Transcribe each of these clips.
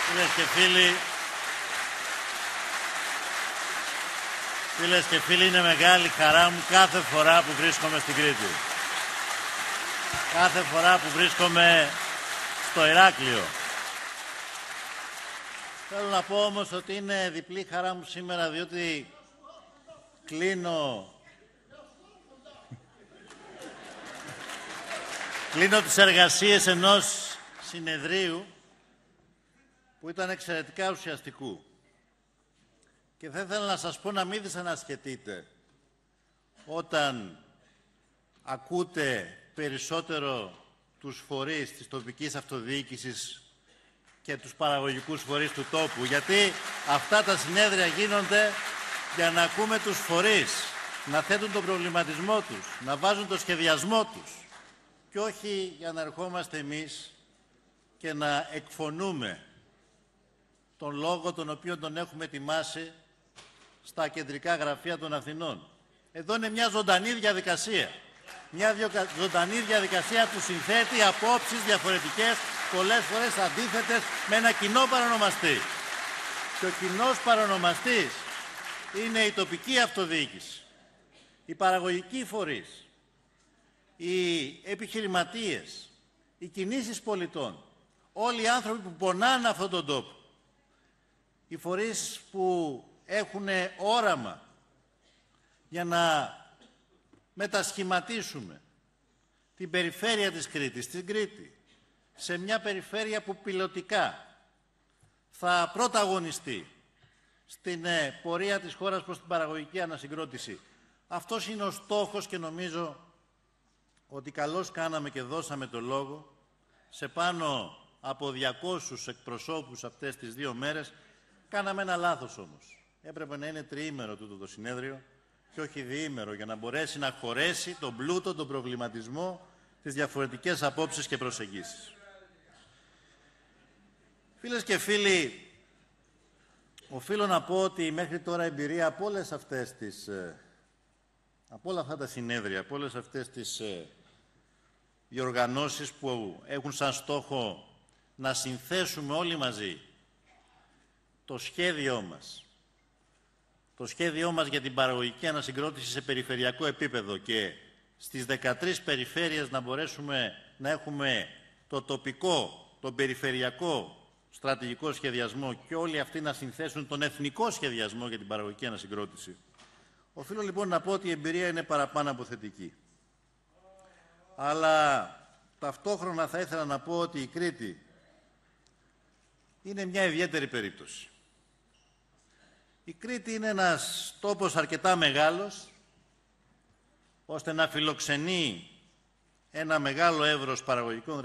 Φίλες και φίλοι, είναι μεγάλη χαρά μου κάθε φορά που βρίσκομαι στην Κρήτη. Κάθε φορά που βρίσκομαι στο Ηράκλειο. Θέλω να πω όμως ότι είναι διπλή χαρά μου σήμερα, διότι κλείνω τις εργασίες ενός συνεδρίου που ήταν εξαιρετικά ουσιαστικού. Και θα ήθελα να σας πω να μην δυσανασχετείτε όταν ακούτε περισσότερο τους φορείς της τοπικής αυτοδιοίκησης και τους παραγωγικούς φορείς του τόπου. Γιατί αυτά τα συνέδρια γίνονται για να ακούμε τους φορείς, να θέτουν τον προβληματισμό τους, να βάζουν το σχεδιασμό τους και όχι για να ερχόμαστε εμείς και να εκφωνούμε τον λόγο τον οποίο τον έχουμε ετοιμάσει στα κεντρικά γραφεία των Αθηνών. Εδώ είναι μια ζωντανή διαδικασία. Μια ζωντανή διαδικασία που συνθέτει απόψεις διαφορετικές, πολλές φορές αντίθετες, με ένα κοινό παρονομαστή. Και ο κοινός παρονομαστής είναι η τοπική αυτοδιοίκηση, οι παραγωγικοί φορείς, οι επιχειρηματίες, οι κινήσεις πολιτών, όλοι οι άνθρωποι που πονάνε αυτόν τον τόπο, οι φορείς που έχουν όραμα για να μετασχηματίσουμε την περιφέρεια της Κρήτης, την Κρήτη, σε μια περιφέρεια που πιλωτικά θα πρωταγωνιστεί στην πορεία της χώρας προς την παραγωγική ανασυγκρότηση. Αυτός είναι ο στόχος και νομίζω ότι καλώς κάναμε και δώσαμε το λόγο σε πάνω από 200 εκπροσώπους αυτές τις 2 μέρες. Κάναμε ένα λάθος όμως. Έπρεπε να είναι τριήμερο τούτο το συνέδριο και όχι διήμερο, για να μπορέσει να χωρέσει τον πλούτο, τον προβληματισμό, τις διαφορετικές απόψεις και προσεγγίσεις. Φίλες και φίλοι, οφείλω να πω ότι μέχρι τώρα εμπειρία από όλες αυτές από όλα αυτά τα συνέδρια, από όλες αυτές τις διοργανώσεις που έχουν σαν στόχο να συνθέσουμε όλοι μαζί το σχέδιό μας για την παραγωγική ανασυγκρότηση σε περιφερειακό επίπεδο και στις 13 περιφέρειες να μπορέσουμε να έχουμε το τοπικό, τον περιφερειακό στρατηγικό σχεδιασμό και όλοι αυτοί να συνθέσουν τον εθνικό σχεδιασμό για την παραγωγική ανασυγκρότηση. Οφείλω λοιπόν να πω ότι η εμπειρία είναι παραπάνω από θετική. Αλλά ταυτόχρονα θα ήθελα να πω ότι η Κρήτη είναι μια ιδιαίτερη περίπτωση. Η Κρήτη είναι ένας τόπος αρκετά μεγάλος, ώστε να φιλοξενεί ένα μεγάλο εύρος παραγωγικών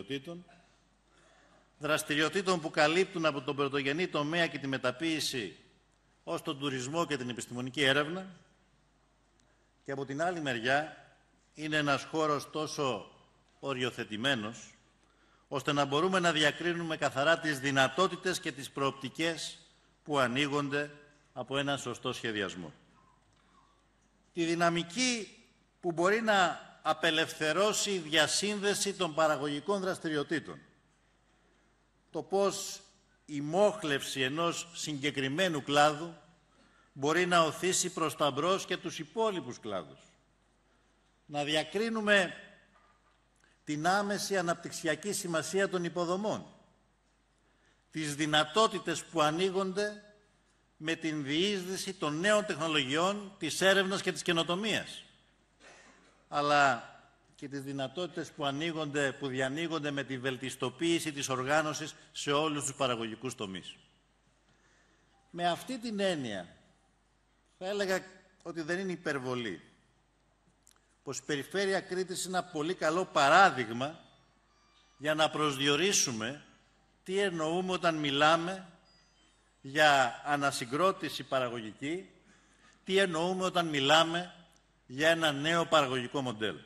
δραστηριοτήτων που καλύπτουν από τον πρωτογενή τομέα και τη μεταποίηση ως τον τουρισμό και την επιστημονική έρευνα, και από την άλλη μεριά είναι ένας χώρος τόσο οριοθετημένος, ώστε να μπορούμε να διακρίνουμε καθαρά τις δυνατότητες και τις προοπτικές που ανοίγονται από ένα σωστό σχεδιασμό. Τη δυναμική που μπορεί να απελευθερώσει η διασύνδεση των παραγωγικών δραστηριοτήτων. Το πώς η μόχλευση ενός συγκεκριμένου κλάδου μπορεί να οθήσει προς τα μπρος και τους υπόλοιπους κλάδους. Να διακρίνουμε την άμεση αναπτυξιακή σημασία των υποδομών, τις δυνατότητες που ανοίγονται με την διείσδυση των νέων τεχνολογιών, της έρευνας και της καινοτομίας, αλλά και τις δυνατότητες που διανοίγονται με τη βελτιστοποίηση της οργάνωσης σε όλους τους παραγωγικούς τομείς. Με αυτή την έννοια, θα έλεγα ότι δεν είναι υπερβολή, πως η περιφέρεια Κρήτης είναι ένα πολύ καλό παράδειγμα για να προσδιορίσουμε τι εννοούμε όταν μιλάμε για ανασυγκρότηση παραγωγική, τι εννοούμε όταν μιλάμε για ένα νέο παραγωγικό μοντέλο.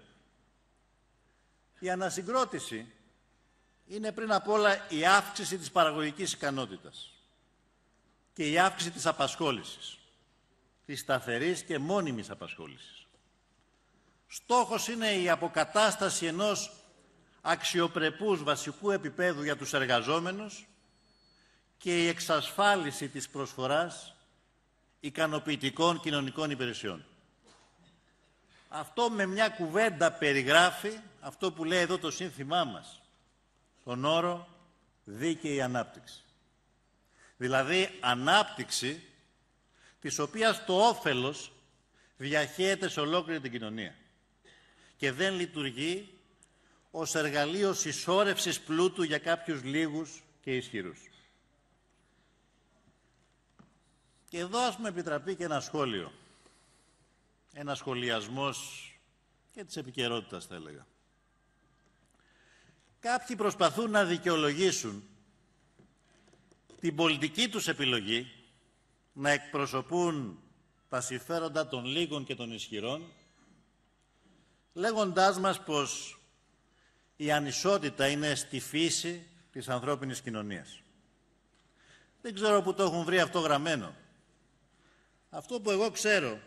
Η ανασυγκρότηση είναι πριν απ' όλα η αύξηση της παραγωγικής ικανότητας και η αύξηση της απασχόλησης, της σταθερής και μόνιμης απασχόλησης. Στόχος είναι η αποκατάσταση ενός αξιοπρεπούς βασικού επίπεδου για τους εργαζόμενους και η εξασφάλιση της προσφοράς ικανοποιητικών κοινωνικών υπηρεσιών. Αυτό με μια κουβέντα περιγράφει αυτό που λέει εδώ το σύνθημά μας, τον όρο δίκαιη ανάπτυξη. Δηλαδή ανάπτυξη της οποίας το όφελος διαχέεται σε ολόκληρη την κοινωνία και δεν λειτουργεί ως εργαλείο συσσόρευσης πλούτου για κάποιους λίγους και ισχυρούς. Και εδώ ας μου επιτραπεί και ένα σχόλιο, ένα σχολιασμός και της επικαιρότητας θα έλεγα. Κάποιοι προσπαθούν να δικαιολογήσουν την πολιτική τους επιλογή να εκπροσωπούν τα συμφέροντα των λίγων και των ισχυρών, λέγοντάς μας πως η ανισότητα είναι στη φύση της ανθρώπινης κοινωνίας. Δεν ξέρω πού το έχουν βρει αυτό γραμμένο. Αυτό που εγώ ξέρω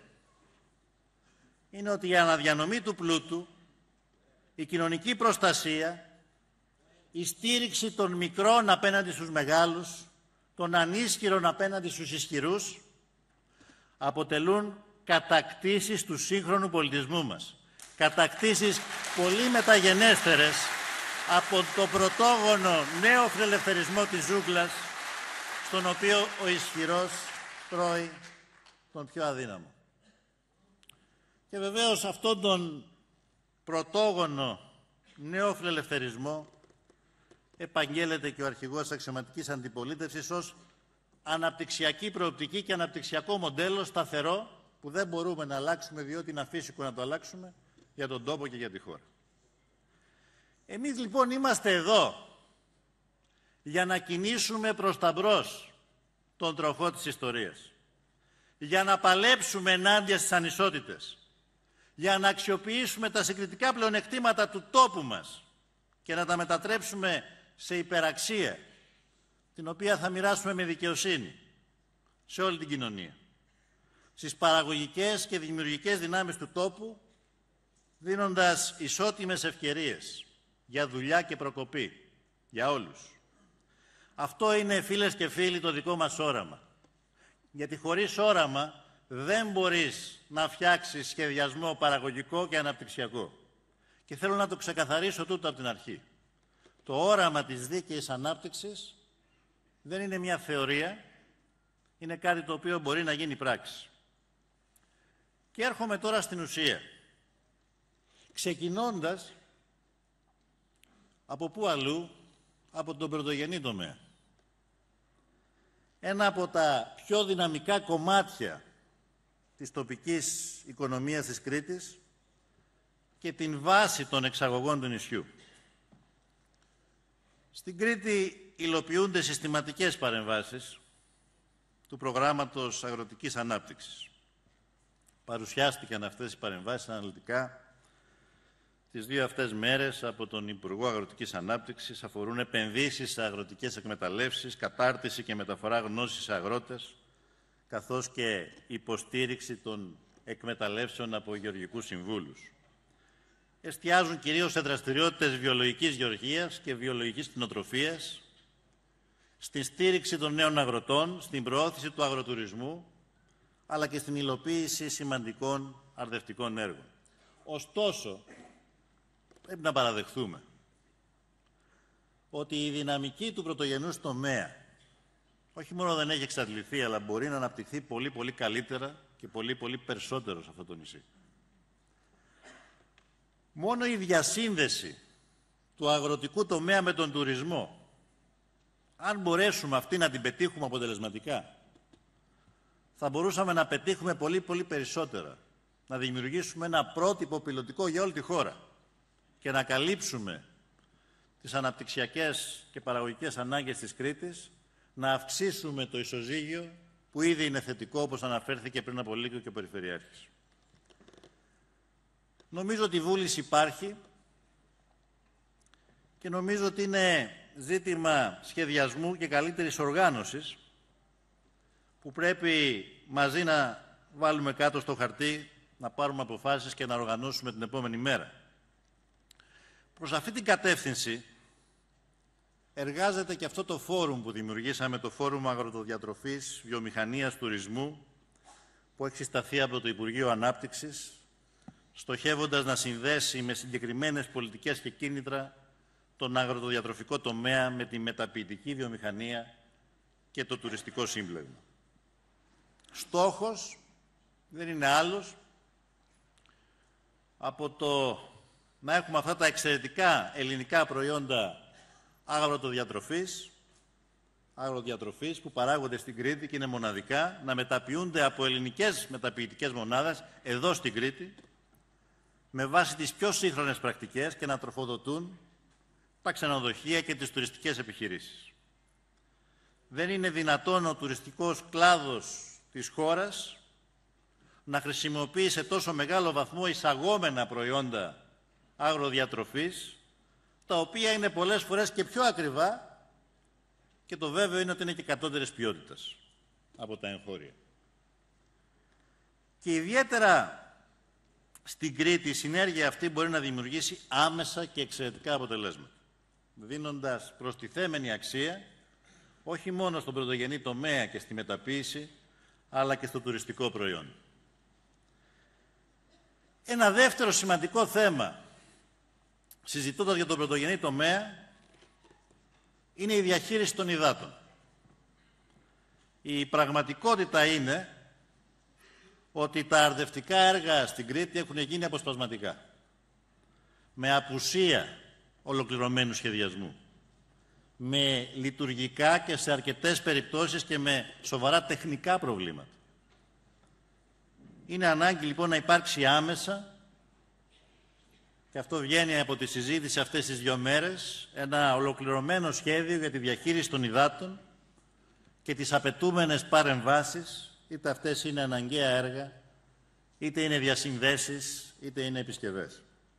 είναι ότι η αναδιανομή του πλούτου, η κοινωνική προστασία, η στήριξη των μικρών απέναντι στους μεγάλους, των ανίσχυρων απέναντι στους ισχυρούς, αποτελούν κατακτήσεις του σύγχρονου πολιτισμού μας. Κατακτήσεις πολύ μεταγενέστερες από το πρωτόγονο νέο φιλελευθερισμό της ζούγκλας, στον οποίο ο ισχυρός τρώει τον πιο αδύναμο. Και βεβαίως αυτόν τον πρωτόγονο νέο φιλελευθερισμό επαγγέλλεται και ο αρχηγός αξιωματικής αντιπολίτευσης ως αναπτυξιακή προοπτική και αναπτυξιακό μοντέλο σταθερό που δεν μπορούμε να αλλάξουμε διότι είναι αφύσικο να το αλλάξουμε για τον τόπο και για τη χώρα. Εμείς λοιπόν είμαστε εδώ για να κινήσουμε προς τα μπρος τον τροχό της ιστορίας, για να παλέψουμε ενάντια στις ανισότητες, για να αξιοποιήσουμε τα συγκριτικά πλεονεκτήματα του τόπου μας και να τα μετατρέψουμε σε υπεραξία, την οποία θα μοιράσουμε με δικαιοσύνη σε όλη την κοινωνία, στις παραγωγικές και δημιουργικές δυνάμεις του τόπου, δίνοντας ισότιμες ευκαιρίες για δουλειά και προκοπή για όλους. Αυτό είναι, φίλες και φίλοι, το δικό μας όραμα. Γιατί χωρίς όραμα δεν μπορείς να φτιάξεις σχεδιασμό παραγωγικό και αναπτυξιακό. Και θέλω να το ξεκαθαρίσω τούτο από την αρχή. Το όραμα της δίκαιης ανάπτυξης δεν είναι μια θεωρία, είναι κάτι το οποίο μπορεί να γίνει πράξη. Και έρχομαι τώρα στην ουσία. Ξεκινώντας από πού αλλού, από τον πρωτογενή τομέα. Ένα από τα πιο δυναμικά κομμάτια της τοπικής οικονομίας της Κρήτης και την βάση των εξαγωγών του νησιού. Στην Κρήτη υλοποιούνται συστηματικές παρεμβάσεις του προγράμματος αγροτικής ανάπτυξης. Παρουσιάστηκαν αυτές οι παρεμβάσεις αναλυτικά τις δύο αυτές μέρες από τον Υπουργό Αγροτικής Ανάπτυξης. Αφορούν επενδύσεις σε αγροτικές εκμεταλλεύσεις, κατάρτιση και μεταφορά γνώσης σε αγρότες, καθώς και υποστήριξη των εκμεταλλεύσεων από γεωργικούς συμβούλους. Εστιάζουν κυρίως σε δραστηριότητες βιολογικής γεωργίας και βιολογικής κτηνοτροφίας, στην στήριξη των νέων αγροτών, στην προώθηση του αγροτουρισμού, αλλά και στην υλοποίηση σημαντικών αρδευτικών έργων. Ωστόσο, πρέπει να παραδεχθούμε ότι η δυναμική του πρωτογενούς τομέα όχι μόνο δεν έχει εξαντληθεί, αλλά μπορεί να αναπτυχθεί πολύ, πολύ καλύτερα και πολύ, πολύ περισσότερο σε αυτό το νησί. Μόνο η διασύνδεση του αγροτικού τομέα με τον τουρισμό, αν μπορέσουμε αυτή να την πετύχουμε αποτελεσματικά, θα μπορούσαμε να πετύχουμε πολύ, πολύ περισσότερα. Να δημιουργήσουμε ένα πρότυπο πιλωτικό για όλη τη χώρα και να καλύψουμε τις αναπτυξιακές και παραγωγικές ανάγκες της Κρήτης, να αυξήσουμε το ισοζύγιο που ήδη είναι θετικό, όπως αναφέρθηκε πριν από λίγο και ο Περιφερειάρχης. Νομίζω ότι η βούληση υπάρχει και νομίζω ότι είναι ζήτημα σχεδιασμού και καλύτερης οργάνωσης που πρέπει μαζί να βάλουμε κάτω στο χαρτί, να πάρουμε αποφάσεις και να οργανώσουμε την επόμενη μέρα. Προς αυτή την κατεύθυνση εργάζεται και αυτό το φόρουμ που δημιουργήσαμε, το Φόρουμ Αγροτοδιατροφής, Βιομηχανίας, Τουρισμού, που έχει συσταθεί από το Υπουργείο Ανάπτυξης, στοχεύοντας να συνδέσει με συγκεκριμένες πολιτικές και κίνητρα τον αγροτοδιατροφικό τομέα με τη μεταποιητική βιομηχανία και το τουριστικό σύμπλεγμα. Στόχος δεν είναι άλλος από το να έχουμε αυτά τα εξαιρετικά ελληνικά προϊόντα αγροδιατροφής που παράγονται στην Κρήτη και είναι μοναδικά, να μεταποιούνται από ελληνικές μεταποιητικές μονάδες εδώ στην Κρήτη με βάση τις πιο σύγχρονες πρακτικές και να τροφοδοτούν τα ξενοδοχεία και τις τουριστικές επιχειρήσεις. Δεν είναι δυνατόν ο τουριστικός κλάδος της χώρας να χρησιμοποιεί σε τόσο μεγάλο βαθμό εισαγόμενα προϊόντα αγροδιατροφής, τα οποία είναι πολλές φορές και πιο ακριβά, και το βέβαιο είναι ότι είναι και κατώτερης ποιότητας από τα εγχώρια. Και ιδιαίτερα στην Κρήτη η συνέργεια αυτή μπορεί να δημιουργήσει άμεσα και εξαιρετικά αποτελέσματα, δίνοντας προστιθέμενη αξία όχι μόνο στον πρωτογενή τομέα και στη μεταποίηση, αλλά και στο τουριστικό προϊόν. Ένα δεύτερο σημαντικό θέμα, συζητώντας για τον πρωτογενή τομέα, είναι η διαχείριση των υδάτων. Η πραγματικότητα είναι ότι τα αρδευτικά έργα στην Κρήτη έχουν γίνει αποσπασματικά, με απουσία ολοκληρωμένου σχεδιασμού, με λειτουργικά και σε αρκετές περιπτώσεις και με σοβαρά τεχνικά προβλήματα. Είναι ανάγκη λοιπόν να υπάρξει άμεσα, και αυτό βγαίνει από τη συζήτηση αυτές τις 2 μέρες, ένα ολοκληρωμένο σχέδιο για τη διαχείριση των υδάτων και τις απαιτούμενες παρεμβάσεις, είτε αυτές είναι αναγκαία έργα, είτε είναι διασυνδέσεις, είτε είναι επισκευές.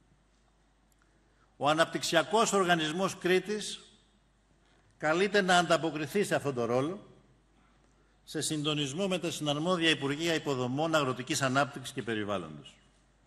Ο Αναπτυξιακός Οργανισμός Κρήτης καλείται να ανταποκριθεί σε αυτόν τον ρόλο, σε συντονισμό με τα συναρμόδια Υπουργεία Υποδομών, Αγροτικής Ανάπτυξης και Περιβάλλοντος.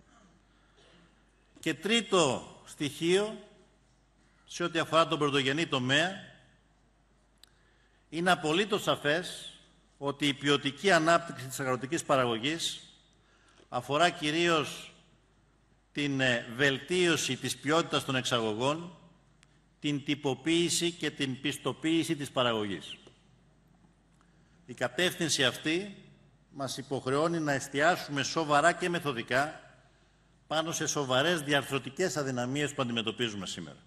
Και τρίτο στοιχείο, σε ό,τι αφορά τον πρωτογενή τομέα, είναι απολύτως σαφές ότι η ποιοτική ανάπτυξη της αγροτικής παραγωγής αφορά κυρίως την βελτίωση της ποιότητας των εξαγωγών, την τυποποίηση και την πιστοποίηση της παραγωγής. Η κατεύθυνση αυτή μας υποχρεώνει να εστιάσουμε σοβαρά και μεθοδικά πάνω σε σοβαρές διαρθρωτικές αδυναμίες που αντιμετωπίζουμε σήμερα.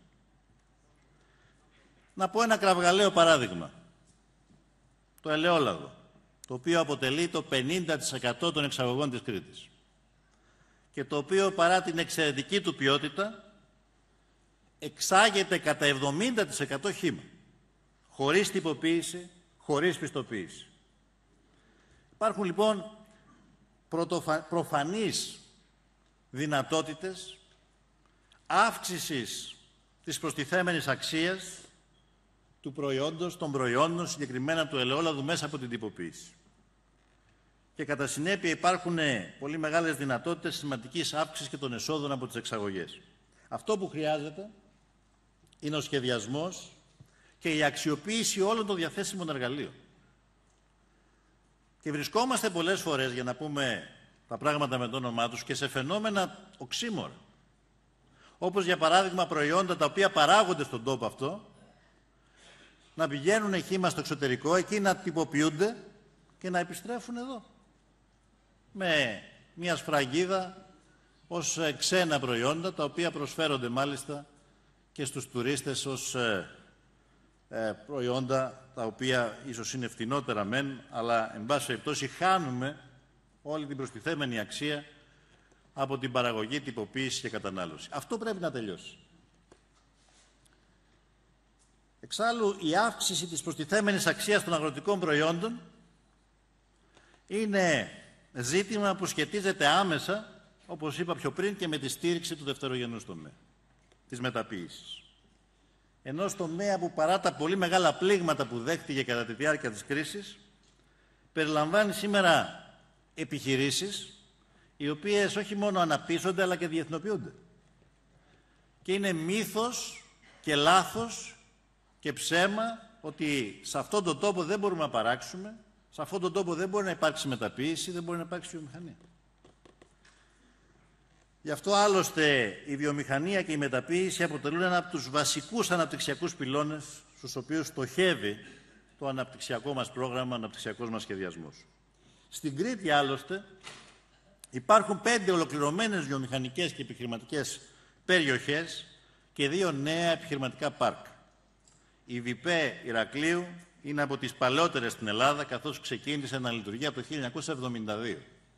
Να πω ένα κραυγαλαίο παράδειγμα. Το ελαιόλαδο, το οποίο αποτελεί το 50% των εξαγωγών της Κρήτης και το οποίο παρά την εξαιρετική του ποιότητα εξάγεται κατά 70% χύμα, χωρίς τυποποίηση, χωρίς πιστοποίηση. Υπάρχουν λοιπόν προφανείς δυνατότητες αύξησης της προστιθέμενης αξίας του προϊόντος, των προϊόντων, συγκεκριμένα του ελαιόλαδου, μέσα από την τυποποίηση. Και κατά συνέπεια υπάρχουν πολύ μεγάλες δυνατότητες σημαντικής αύξησης και των εσόδων από τις εξαγωγές. Αυτό που χρειάζεται είναι ο σχεδιασμός και η αξιοποίηση όλων των διαθέσιμων εργαλείων. Και βρισκόμαστε πολλές φορές, για να πούμε τα πράγματα με το όνομά τους, και σε φαινόμενα οξύμορα. Όπως για παράδειγμα προϊόντα τα οποία παράγονται στον τόπο αυτό, να πηγαίνουν χύμα στο εξωτερικό, εκεί να τυποποιούνται και να επιστρέφουν εδώ. Με μια σφραγίδα ως ξένα προϊόντα, τα οποία προσφέρονται μάλιστα και στους τουρίστες ως προϊόντα τα οποία ίσως είναι φτηνότερα μεν, αλλά εν πάση περιπτώσει χάνουμε όλη την προστιθέμενη αξία από την παραγωγή, τυποποίηση και κατανάλωση. Αυτό πρέπει να τελειώσει. Εξάλλου, η αύξηση της προστιθέμενης αξίας των αγροτικών προϊόντων είναι ζήτημα που σχετίζεται άμεσα, όπως είπα πιο πριν, και με τη στήριξη του δευτερογενούς τομέα, της μεταποίησης. Ενός τομέα που παρά τα πολύ μεγάλα πλήγματα που δέχτηκε κατά τη διάρκεια της κρίσης, περιλαμβάνει σήμερα επιχειρήσεις οι οποίες όχι μόνο αναπτύσσονται αλλά και διεθνοποιούνται. Και είναι μύθος και λάθος και ψέμα ότι σε αυτόν τον τόπο δεν μπορούμε να παράξουμε, σε αυτόν τον τόπο δεν μπορεί να υπάρξει μεταποίηση, δεν μπορεί να υπάρξει βιομηχανία. Γι' αυτό άλλωστε η βιομηχανία και η μεταποίηση αποτελούν ένα από τους βασικούς αναπτυξιακούς πυλώνες στους οποίους στοχεύει το αναπτυξιακό μας πρόγραμμα, ο αναπτυξιακός μας σχεδιασμός. Στην Κρήτη άλλωστε υπάρχουν 5 ολοκληρωμένες βιομηχανικές και επιχειρηματικές περιοχές και 2 νέα επιχειρηματικά πάρκ. Η ΒΙΠΕ Ηρακλείου είναι από τις παλαιότερες στην Ελλάδα, καθώς ξεκίνησε να λειτουργεί από το 1972.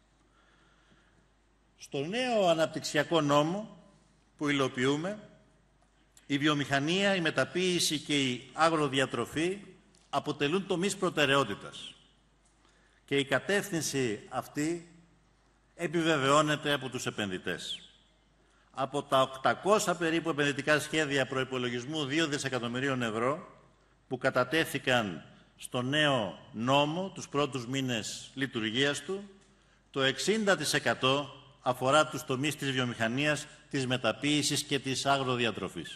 Στο νέο αναπτυξιακό νόμο που υλοποιούμε, η βιομηχανία, η μεταποίηση και η αγροδιατροφή αποτελούν τομείς προτεραιότητας. Και η κατεύθυνση αυτή επιβεβαιώνεται από τους επενδυτές. Από τα 800 περίπου επενδυτικά σχέδια προϋπολογισμού 2 δισεκατομμυρίων ευρώ που κατατέθηκαν στο νέο νόμο τους πρώτους μήνες λειτουργίας του, το 60% αφορά τους τομείς της βιομηχανίας, της μεταποίησης και της αγροδιατροφής.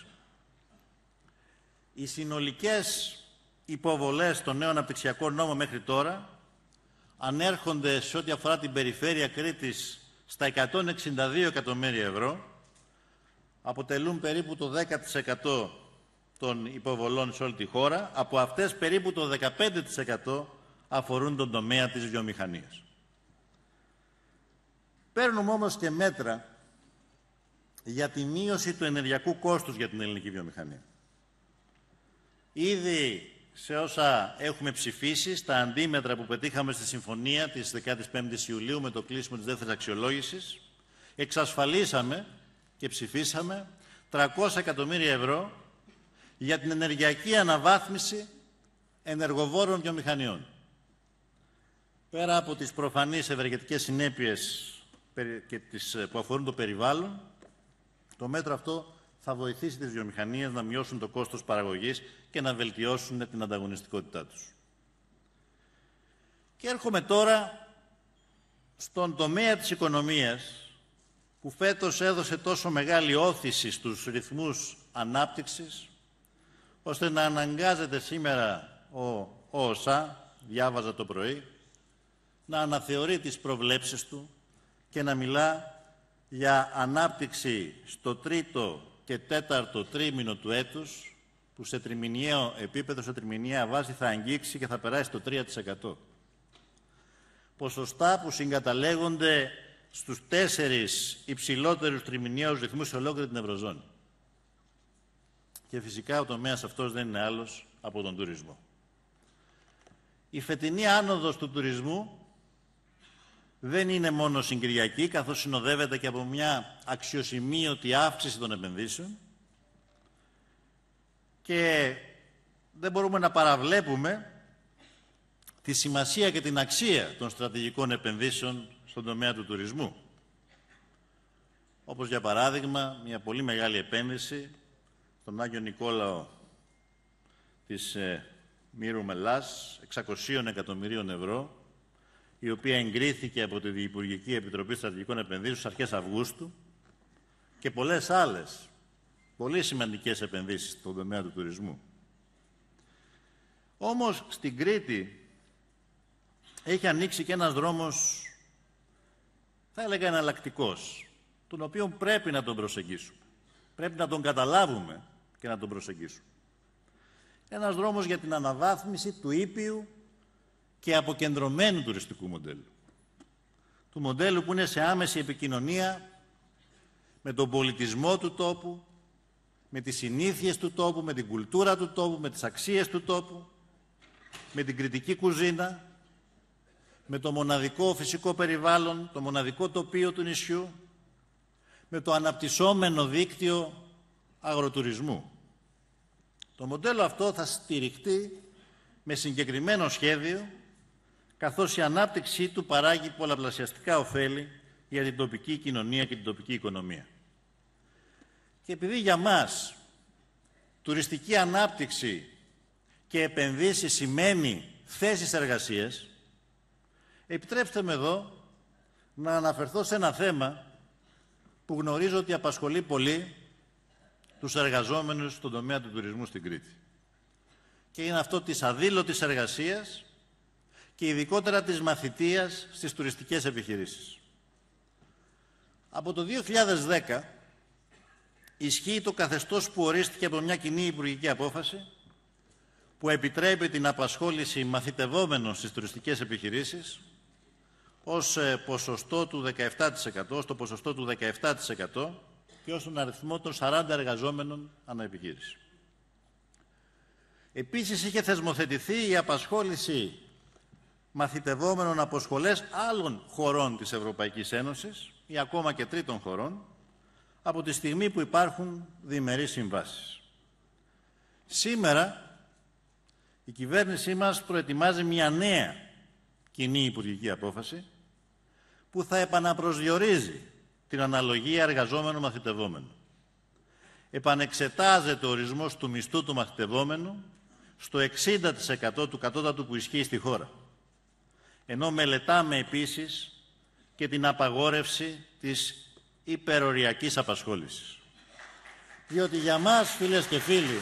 Οι συνολικές υποβολές στο νέο αναπτυξιακό νόμο μέχρι τώρα ανέρχονται σε ό,τι αφορά την περιφέρεια Κρήτης στα 162 εκατομμύρια ευρώ, αποτελούν περίπου το 10% των υποβολών σε όλη τη χώρα, από αυτές περίπου το 15% αφορούν τον τομέα της βιομηχανίας. Παίρνουμε όμως και μέτρα για τη μείωση του ενεργειακού κόστους για την ελληνική βιομηχανία. Ήδη σε όσα έχουμε ψηφίσει, στα αντίμετρα που πετύχαμε στη συμφωνία της 15ης Ιουλίου με το κλείσιμο της δεύτερης αξιολόγησης, εξασφαλίσαμε και ψηφίσαμε 300 εκατομμύρια ευρώ για την ενεργειακή αναβάθμιση ενεργοβόρων βιομηχανιών. Πέρα από τις προφανείς ευεργετικές συνέπειες που αφορούν το περιβάλλον, το μέτρο αυτό θα βοηθήσει τις βιομηχανίες να μειώσουν το κόστος παραγωγής και να βελτιώσουν την ανταγωνιστικότητά τους. Και έρχομαι τώρα στον τομέα της οικονομίας, που φέτος έδωσε τόσο μεγάλη όθηση στους ρυθμούς ανάπτυξης, ώστε να αναγκάζεται σήμερα ο ΟΣΑ, διάβαζα το πρωί, να αναθεωρεί τις προβλέψεις του και να μιλά για ανάπτυξη στο 3ο και 4ο τρίμηνο του έτους, που σε τριμηνιαίο επίπεδο, σε τριμηνιαία βάση θα αγγίξει και θα περάσει το 3%. Ποσοστά που συγκαταλέγονται στους 4 υψηλότερους τριμηνιαίους ρυθμούς σε ολόκληρη την Ευρωζώνη. Και φυσικά ο τομέας αυτός δεν είναι άλλος από τον τουρισμό. Η φετινή άνοδος του τουρισμού δεν είναι μόνο συγκυριακή, καθώς συνοδεύεται και από μια αξιοσημείωτη αύξηση των επενδύσεων και δεν μπορούμε να παραβλέπουμε τη σημασία και την αξία των στρατηγικών επενδύσεων στον τομέα του τουρισμού. Όπως για παράδειγμα μια πολύ μεγάλη επένδυση στον Άγιο Νικόλαο της Μύρου Μελάς, 600 εκατομμυρίων ευρώ, η οποία εγκρίθηκε από τη Διυπουργική Επιτροπή Στρατηγικών Επενδύσεων στις αρχές Αυγούστου, και πολλές άλλες πολύ σημαντικές επενδύσεις στον τομέα του τουρισμού. Όμως στην Κρήτη έχει ανοίξει και ένας δρόμος, θα έλεγα εναλλακτικός, τον οποίο πρέπει να τον προσεγγίσουμε. Πρέπει να τον καταλάβουμε και να τον προσεγγίσουμε. Ένας δρόμος για την αναβάθμιση του ήπιου και αποκεντρωμένου τουριστικού μοντέλου. Του μοντέλου που είναι σε άμεση επικοινωνία με τον πολιτισμό του τόπου, με τις συνήθειες του τόπου, με την κουλτούρα του τόπου, με τις αξίες του τόπου, με την κρητική κουζίνα, με το μοναδικό φυσικό περιβάλλον, το μοναδικό τοπίο του νησιού, με το αναπτυσσόμενο δίκτυο αγροτουρισμού. Το μοντέλο αυτό θα στηριχτεί με συγκεκριμένο σχέδιο, καθώς η ανάπτυξή του παράγει πολλαπλασιαστικά ωφέλη για την τοπική κοινωνία και την τοπική οικονομία. Και επειδή για μας τουριστική ανάπτυξη και επενδύσεις σημαίνει θέσεις εργασίας, επιτρέψτε με εδώ να αναφερθώ σε ένα θέμα που γνωρίζω ότι απασχολεί πολύ τους εργαζόμενους στον τομέα του τουρισμού στην Κρήτη. και είναι αυτό της αδήλωτης εργασίας και ειδικότερα της μαθητείας στις τουριστικές επιχειρήσεις. Από το 2010 ισχύει το καθεστώς που ορίστηκε από μια κοινή υπουργική απόφαση που επιτρέπει την απασχόληση μαθητευόμενων στις τουριστικές επιχειρήσεις ως ποσοστό του 17%, στο ποσοστό του 17% και ως τον αριθμό των 40 εργαζόμενων ανά επιχείρηση. Επίσης, είχε θεσμοθετηθεί η απασχόληση μαθητευόμενων από σχολές άλλων χωρών της Ευρωπαϊκής Ένωσης ή ακόμα και τρίτων χωρών, από τη στιγμή που υπάρχουν διμερείς συμβάσεις. Σήμερα, η κυβέρνησή μας προετοιμάζει μια νέα κοινή υπουργική απόφαση που θα επαναπροσδιορίζει την αναλογία εργαζόμενο-μαθητευόμενο. Επανεξετάζεται ο ορισμός του μισθού του μαθητευόμενου στο 60% του κατώτατου που ισχύει στη χώρα. Ενώ μελετάμε επίσης και την απαγόρευση της υπεροριακής απασχόλησης. Διότι για μας, φίλες και φίλοι,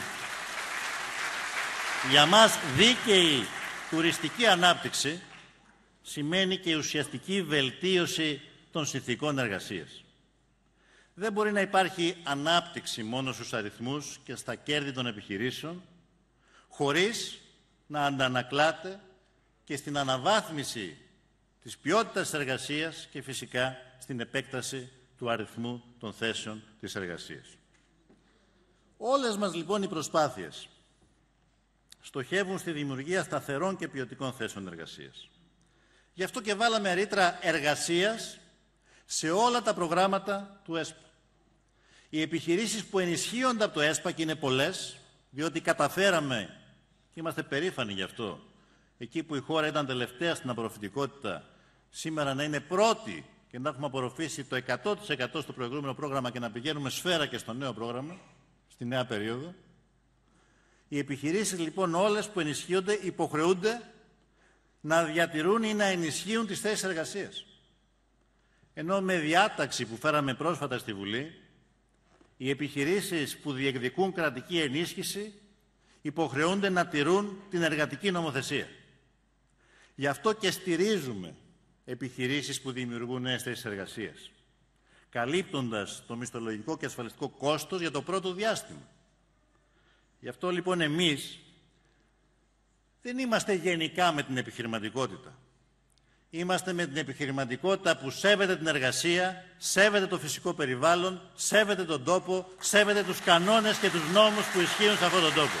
για μας δίκαιη τουριστική ανάπτυξη σημαίνει και ουσιαστική βελτίωση των συνθηκών εργασίας. Δεν μπορεί να υπάρχει ανάπτυξη μόνο στους αριθμούς και στα κέρδη των επιχειρήσεων, χωρίς να αντανακλάται και στην αναβάθμιση της ποιότητας της εργασίας και φυσικά στην επέκταση του αριθμού των θέσεων της εργασίας. Όλες μας λοιπόν οι προσπάθειες στοχεύουν στη δημιουργία σταθερών και ποιοτικών θέσεων εργασίας. Γι' αυτό και βάλαμε ρήτρα εργασίας σε όλα τα προγράμματα του ΕΣΠΑ. Οι επιχειρήσεις που ενισχύονται από το ΕΣΠΑ, και είναι πολλές, διότι καταφέραμε, και είμαστε περήφανοι γι' αυτό, εκεί που η χώρα ήταν τελευταία στην απορροφητικότητα, σήμερα να είναι πρώτη και να έχουμε απορροφήσει το 100% στο προηγούμενο πρόγραμμα και να πηγαίνουμε σφαίρα και στο νέο πρόγραμμα, στη νέα περίοδο. Οι επιχειρήσεις λοιπόν όλες που ενισχύονται υποχρεούνται να διατηρούν ή να ενισχύουν τις θέσεις εργασίας. Ενώ με διάταξη που φέραμε πρόσφατα στη Βουλή, οι επιχειρήσεις που διεκδικούν κρατική ενίσχυση υποχρεούνται να τηρούν την εργατική νομοθεσία. Γι' αυτό και στηρίζουμε επιχειρήσεις που δημιουργούν νέες θέσεις εργασίας, καλύπτοντας το μισθολογικό και ασφαλιστικό κόστος για το πρώτο διάστημα. Γι' αυτό λοιπόν εμείς δεν είμαστε γενικά με την επιχειρηματικότητα. Είμαστε με την επιχειρηματικότητα που σέβεται την εργασία, σέβεται το φυσικό περιβάλλον, σέβεται τον τόπο, σέβεται τους κανόνες και τους νόμους που ισχύουν σε αυτόν τον τόπο.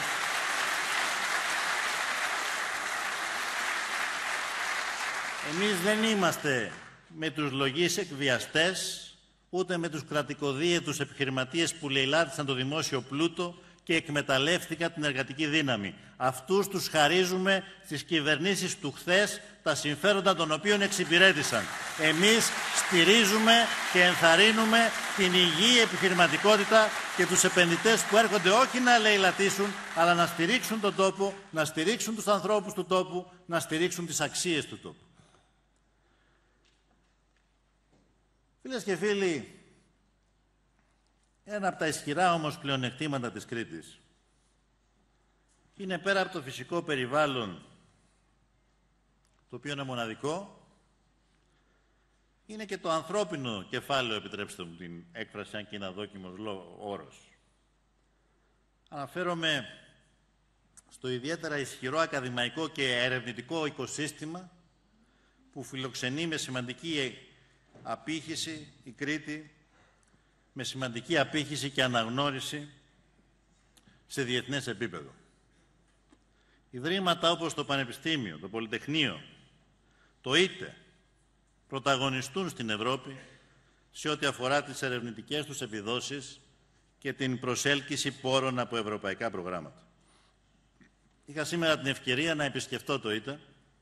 Εμείς δεν είμαστε με τους λογείς εκβιαστές, ούτε με τους κρατικοδίαιτους επιχειρηματίες που λαιλάτισαν το δημόσιο πλούτο και εκμεταλλεύτηκαν την εργατική δύναμη. Αυτούς τους χαρίζουμε στις κυβερνήσεις του χθες τα συμφέροντα των οποίων εξυπηρέτησαν. Εμείς στηρίζουμε και ενθαρρύνουμε την υγιή επιχειρηματικότητα και τους επενδυτές που έρχονται όχι να λαιλατίσουν, αλλά να στηρίξουν τον τόπο, να στηρίξουν τους ανθρώπους του τόπου, να στηρίξουν τις αξίες του τόπου. Φίλες και φίλοι, ένα από τα ισχυρά όμως πλεονεκτήματα της Κρήτης είναι, πέρα από το φυσικό περιβάλλον, το οποίο είναι μοναδικό, είναι και το ανθρώπινο κεφάλαιο, επιτρέψτε μου την έκφραση, αν και είναι αδόκιμος όρος. Αναφέρομαι στο ιδιαίτερα ισχυρό ακαδημαϊκό και ερευνητικό οικοσύστημα που φιλοξενεί με σημαντική απήχηση η Κρήτη, με σημαντική απήχηση και αναγνώριση σε διεθνές επίπεδο. Ιδρύματα όπως το Πανεπιστήμιο, το Πολυτεχνείο, το ΙΤΕ πρωταγωνιστούν στην Ευρώπη σε ό,τι αφορά τις ερευνητικές τους επιδόσεις και την προσέλκυση πόρων από ευρωπαϊκά προγράμματα. Είχα σήμερα την ευκαιρία να επισκεφτώ το ΙΤΕ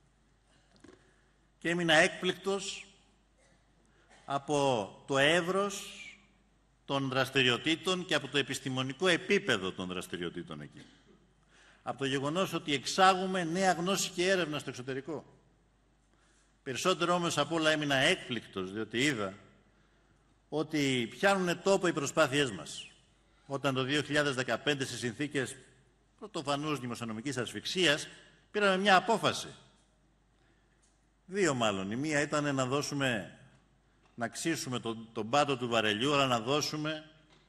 και έμεινα έκπληκτος από το εύρος των δραστηριοτήτων και από το επιστημονικό επίπεδο των δραστηριοτήτων εκεί. Από το γεγονός ότι εξάγουμε νέα γνώση και έρευνα στο εξωτερικό. Περισσότερο όμως από όλα έμεινα έκπληκτος, διότι είδα ότι πιάνουν τόπο οι προσπάθειές μας. Όταν το 2015 στις συνθήκες πρωτοφανούς δημοσιονομικής ασφυξίας, πήραμε μια απόφαση. Δύο μάλλον. Η μία ήταν να ξύσουμε τον πάτο του βαρελιού, αλλά να δώσουμε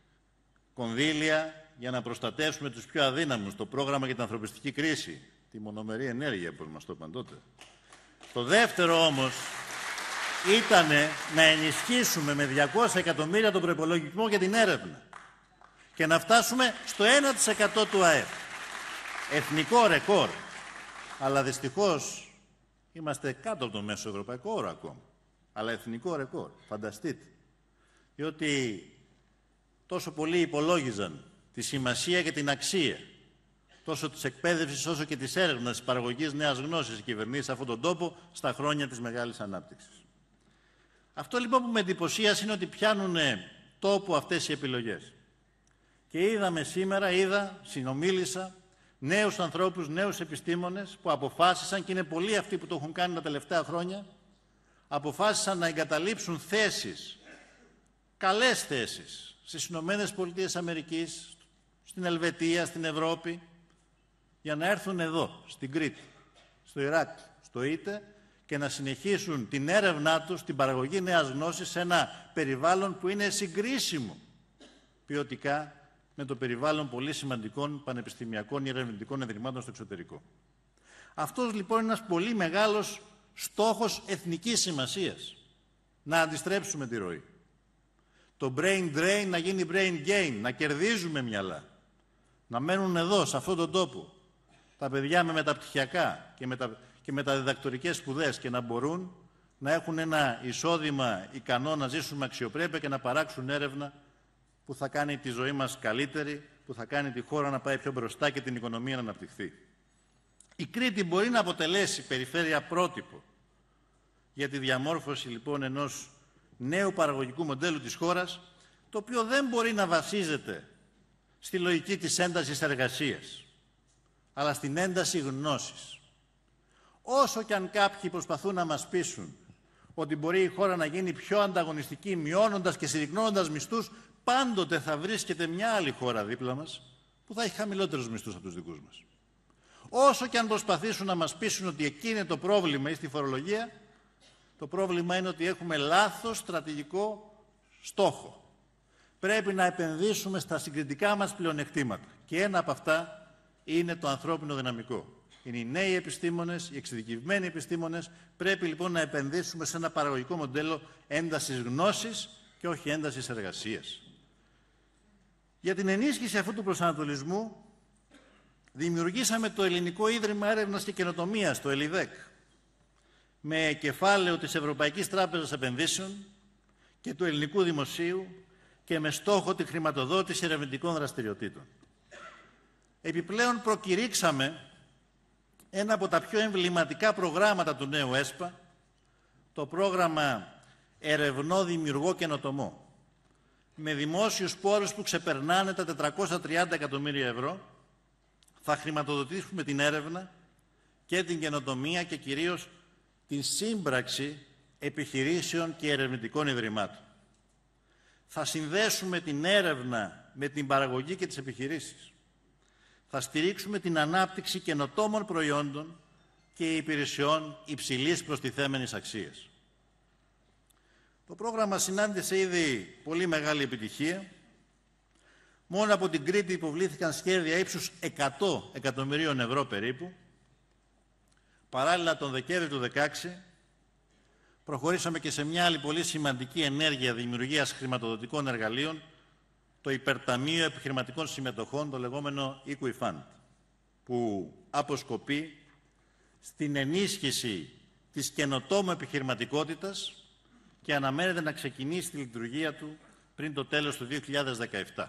κονδύλια για να προστατεύσουμε τους πιο αδύναμους, το πρόγραμμα για την ανθρωπιστική κρίση, τη μονομερή ενέργεια που μας το είπαν τότε. Το δεύτερο όμως ήταν να ενισχύσουμε με 200 εκατομμύρια τον προϋπολογισμό για την έρευνα και να φτάσουμε στο 1% του ΑΕΠ. Εθνικό ρεκόρ. Αλλά δυστυχώς είμαστε κάτω από το μέσο ευρωπαϊκό όρο ακόμα. Αλλά εθνικό ρεκόρ. Φανταστείτε. Διότι τόσο πολλοί υπολόγιζαν τη σημασία και την αξία τόσο της εκπαίδευσης όσο και της έρευνας, της παραγωγής νέας γνώσης οι κυβερνήσεις σε αυτόν τον τόπο στα χρόνια της μεγάλης ανάπτυξης. Αυτό λοιπόν που με εντυπωσίασε είναι ότι πιάνουν τόπο αυτές οι επιλογές. Και είδαμε σήμερα, συνομίλησα, νέους ανθρώπους, νέους επιστήμονες που αποφάσισαν, και είναι πολλοί αυτοί που το έχουν κάνει τα τελευταία χρόνια, αποφάσισαν να εγκαταλείψουν θέσεις, καλές θέσεις, στις Ηνωμένες Πολιτείες Αμερικής, στην Ελβετία, στην Ευρώπη, για να έρθουν εδώ, στην Κρήτη, στο Ιράκ, στο Ίτε, και να συνεχίσουν την έρευνά τους, την παραγωγή νέας γνώσης σε ένα περιβάλλον που είναι συγκρίσιμο ποιοτικά με το περιβάλλον πολύ σημαντικών πανεπιστημιακών ή ερευνητικών ιδρυμάτων στο εξωτερικό. Αυτός λοιπόν είναι ένας πολύ μεγάλος στόχος εθνικής σημασίας. Να αντιστρέψουμε τη ροή. Το brain drain να γίνει brain gain, να κερδίζουμε μυαλά. Να μένουν εδώ, σε αυτόν τον τόπο, τα παιδιά με μεταπτυχιακά και μεταδιδακτορικές σπουδές και να μπορούν να έχουν ένα εισόδημα ικανό να ζήσουν με αξιοπρέπεια και να παράξουν έρευνα που θα κάνει τη ζωή μας καλύτερη, που θα κάνει τη χώρα να πάει πιο μπροστά και την οικονομία να αναπτυχθεί. Η Κρήτη μπορεί να αποτελέσει περιφέρεια πρότυπο για τη διαμόρφωση λοιπόν ενός νέου παραγωγικού μοντέλου της χώρας, το οποίο δεν μπορεί να βασίζεται στη λογική της έντασης εργασίας, αλλά στην ένταση γνώσης. Όσο κι αν κάποιοι προσπαθούν να μας πείσουν ότι μπορεί η χώρα να γίνει πιο ανταγωνιστική μειώνοντας και συρρυκνώνοντας μισθούς, πάντοτε θα βρίσκεται μια άλλη χώρα δίπλα μας που θα έχει χαμηλότερους μισθούς από τους δικούς μας. Όσο κι αν προσπαθήσουν να μας πείσουν ότι εκεί είναι το πρόβλημα ή στη φορολογία, το πρόβλημα είναι ότι έχουμε λάθος στρατηγικό στόχο. Πρέπει να επενδύσουμε στα συγκριτικά μας πλεονεκτήματα. Και ένα από αυτά είναι το ανθρώπινο δυναμικό. Είναι οι νέοι επιστήμονες, οι εξειδικευμένοι επιστήμονες. Πρέπει λοιπόν να επενδύσουμε σε ένα παραγωγικό μοντέλο έντασης γνώσης και όχι έντασης εργασίας. Για την ενίσχυση αυτού του προσανατολισμού δημιουργήσαμε το Ελληνικό Ίδρυμα Έρευνας και Καινοτομίας, το ΕΛΙΔΕΚ, με κεφάλαιο της Ευρωπαϊκής Τράπεζας Επενδύσεων και του Ελληνικού Δημοσίου και με στόχο τη χρηματοδότηση ερευνητικών δραστηριοτήτων. Επιπλέον προκηρύξαμε ένα από τα πιο εμβληματικά προγράμματα του νέου ΕΣΠΑ, το πρόγραμμα Ερευνώ, Δημιουργώ, Καινοτομώ, με δημόσιους πόρους που ξεπερνάνε τα 430 εκατομμύρια ευρώ. Θα χρηματοδοτήσουμε την έρευνα και την καινοτομία και κυρίως την σύμπραξη επιχειρήσεων και ερευνητικών ιδρυμάτων. Θα συνδέσουμε την έρευνα με την παραγωγή και τις επιχειρήσεις. Θα στηρίξουμε την ανάπτυξη καινοτόμων προϊόντων και υπηρεσιών υψηλής προστιθέμενης αξίας. Το πρόγραμμα συνάντησε ήδη πολύ μεγάλη επιτυχία. Μόνο από την Κρήτη υποβλήθηκαν σχέδια ύψους 100 εκατομμυρίων ευρώ περίπου. Παράλληλα, τον Δεκέμβριο του 2016 προχωρήσαμε και σε μια άλλη πολύ σημαντική ενέργεια δημιουργίας χρηματοδοτικών εργαλείων, το Υπερταμείο Επιχειρηματικών Συμμετοχών, το λεγόμενο Equifund, που αποσκοπεί στην ενίσχυση της καινοτόμου επιχειρηματικότητας και αναμένεται να ξεκινήσει τη λειτουργία του πριν το τέλος του 2017.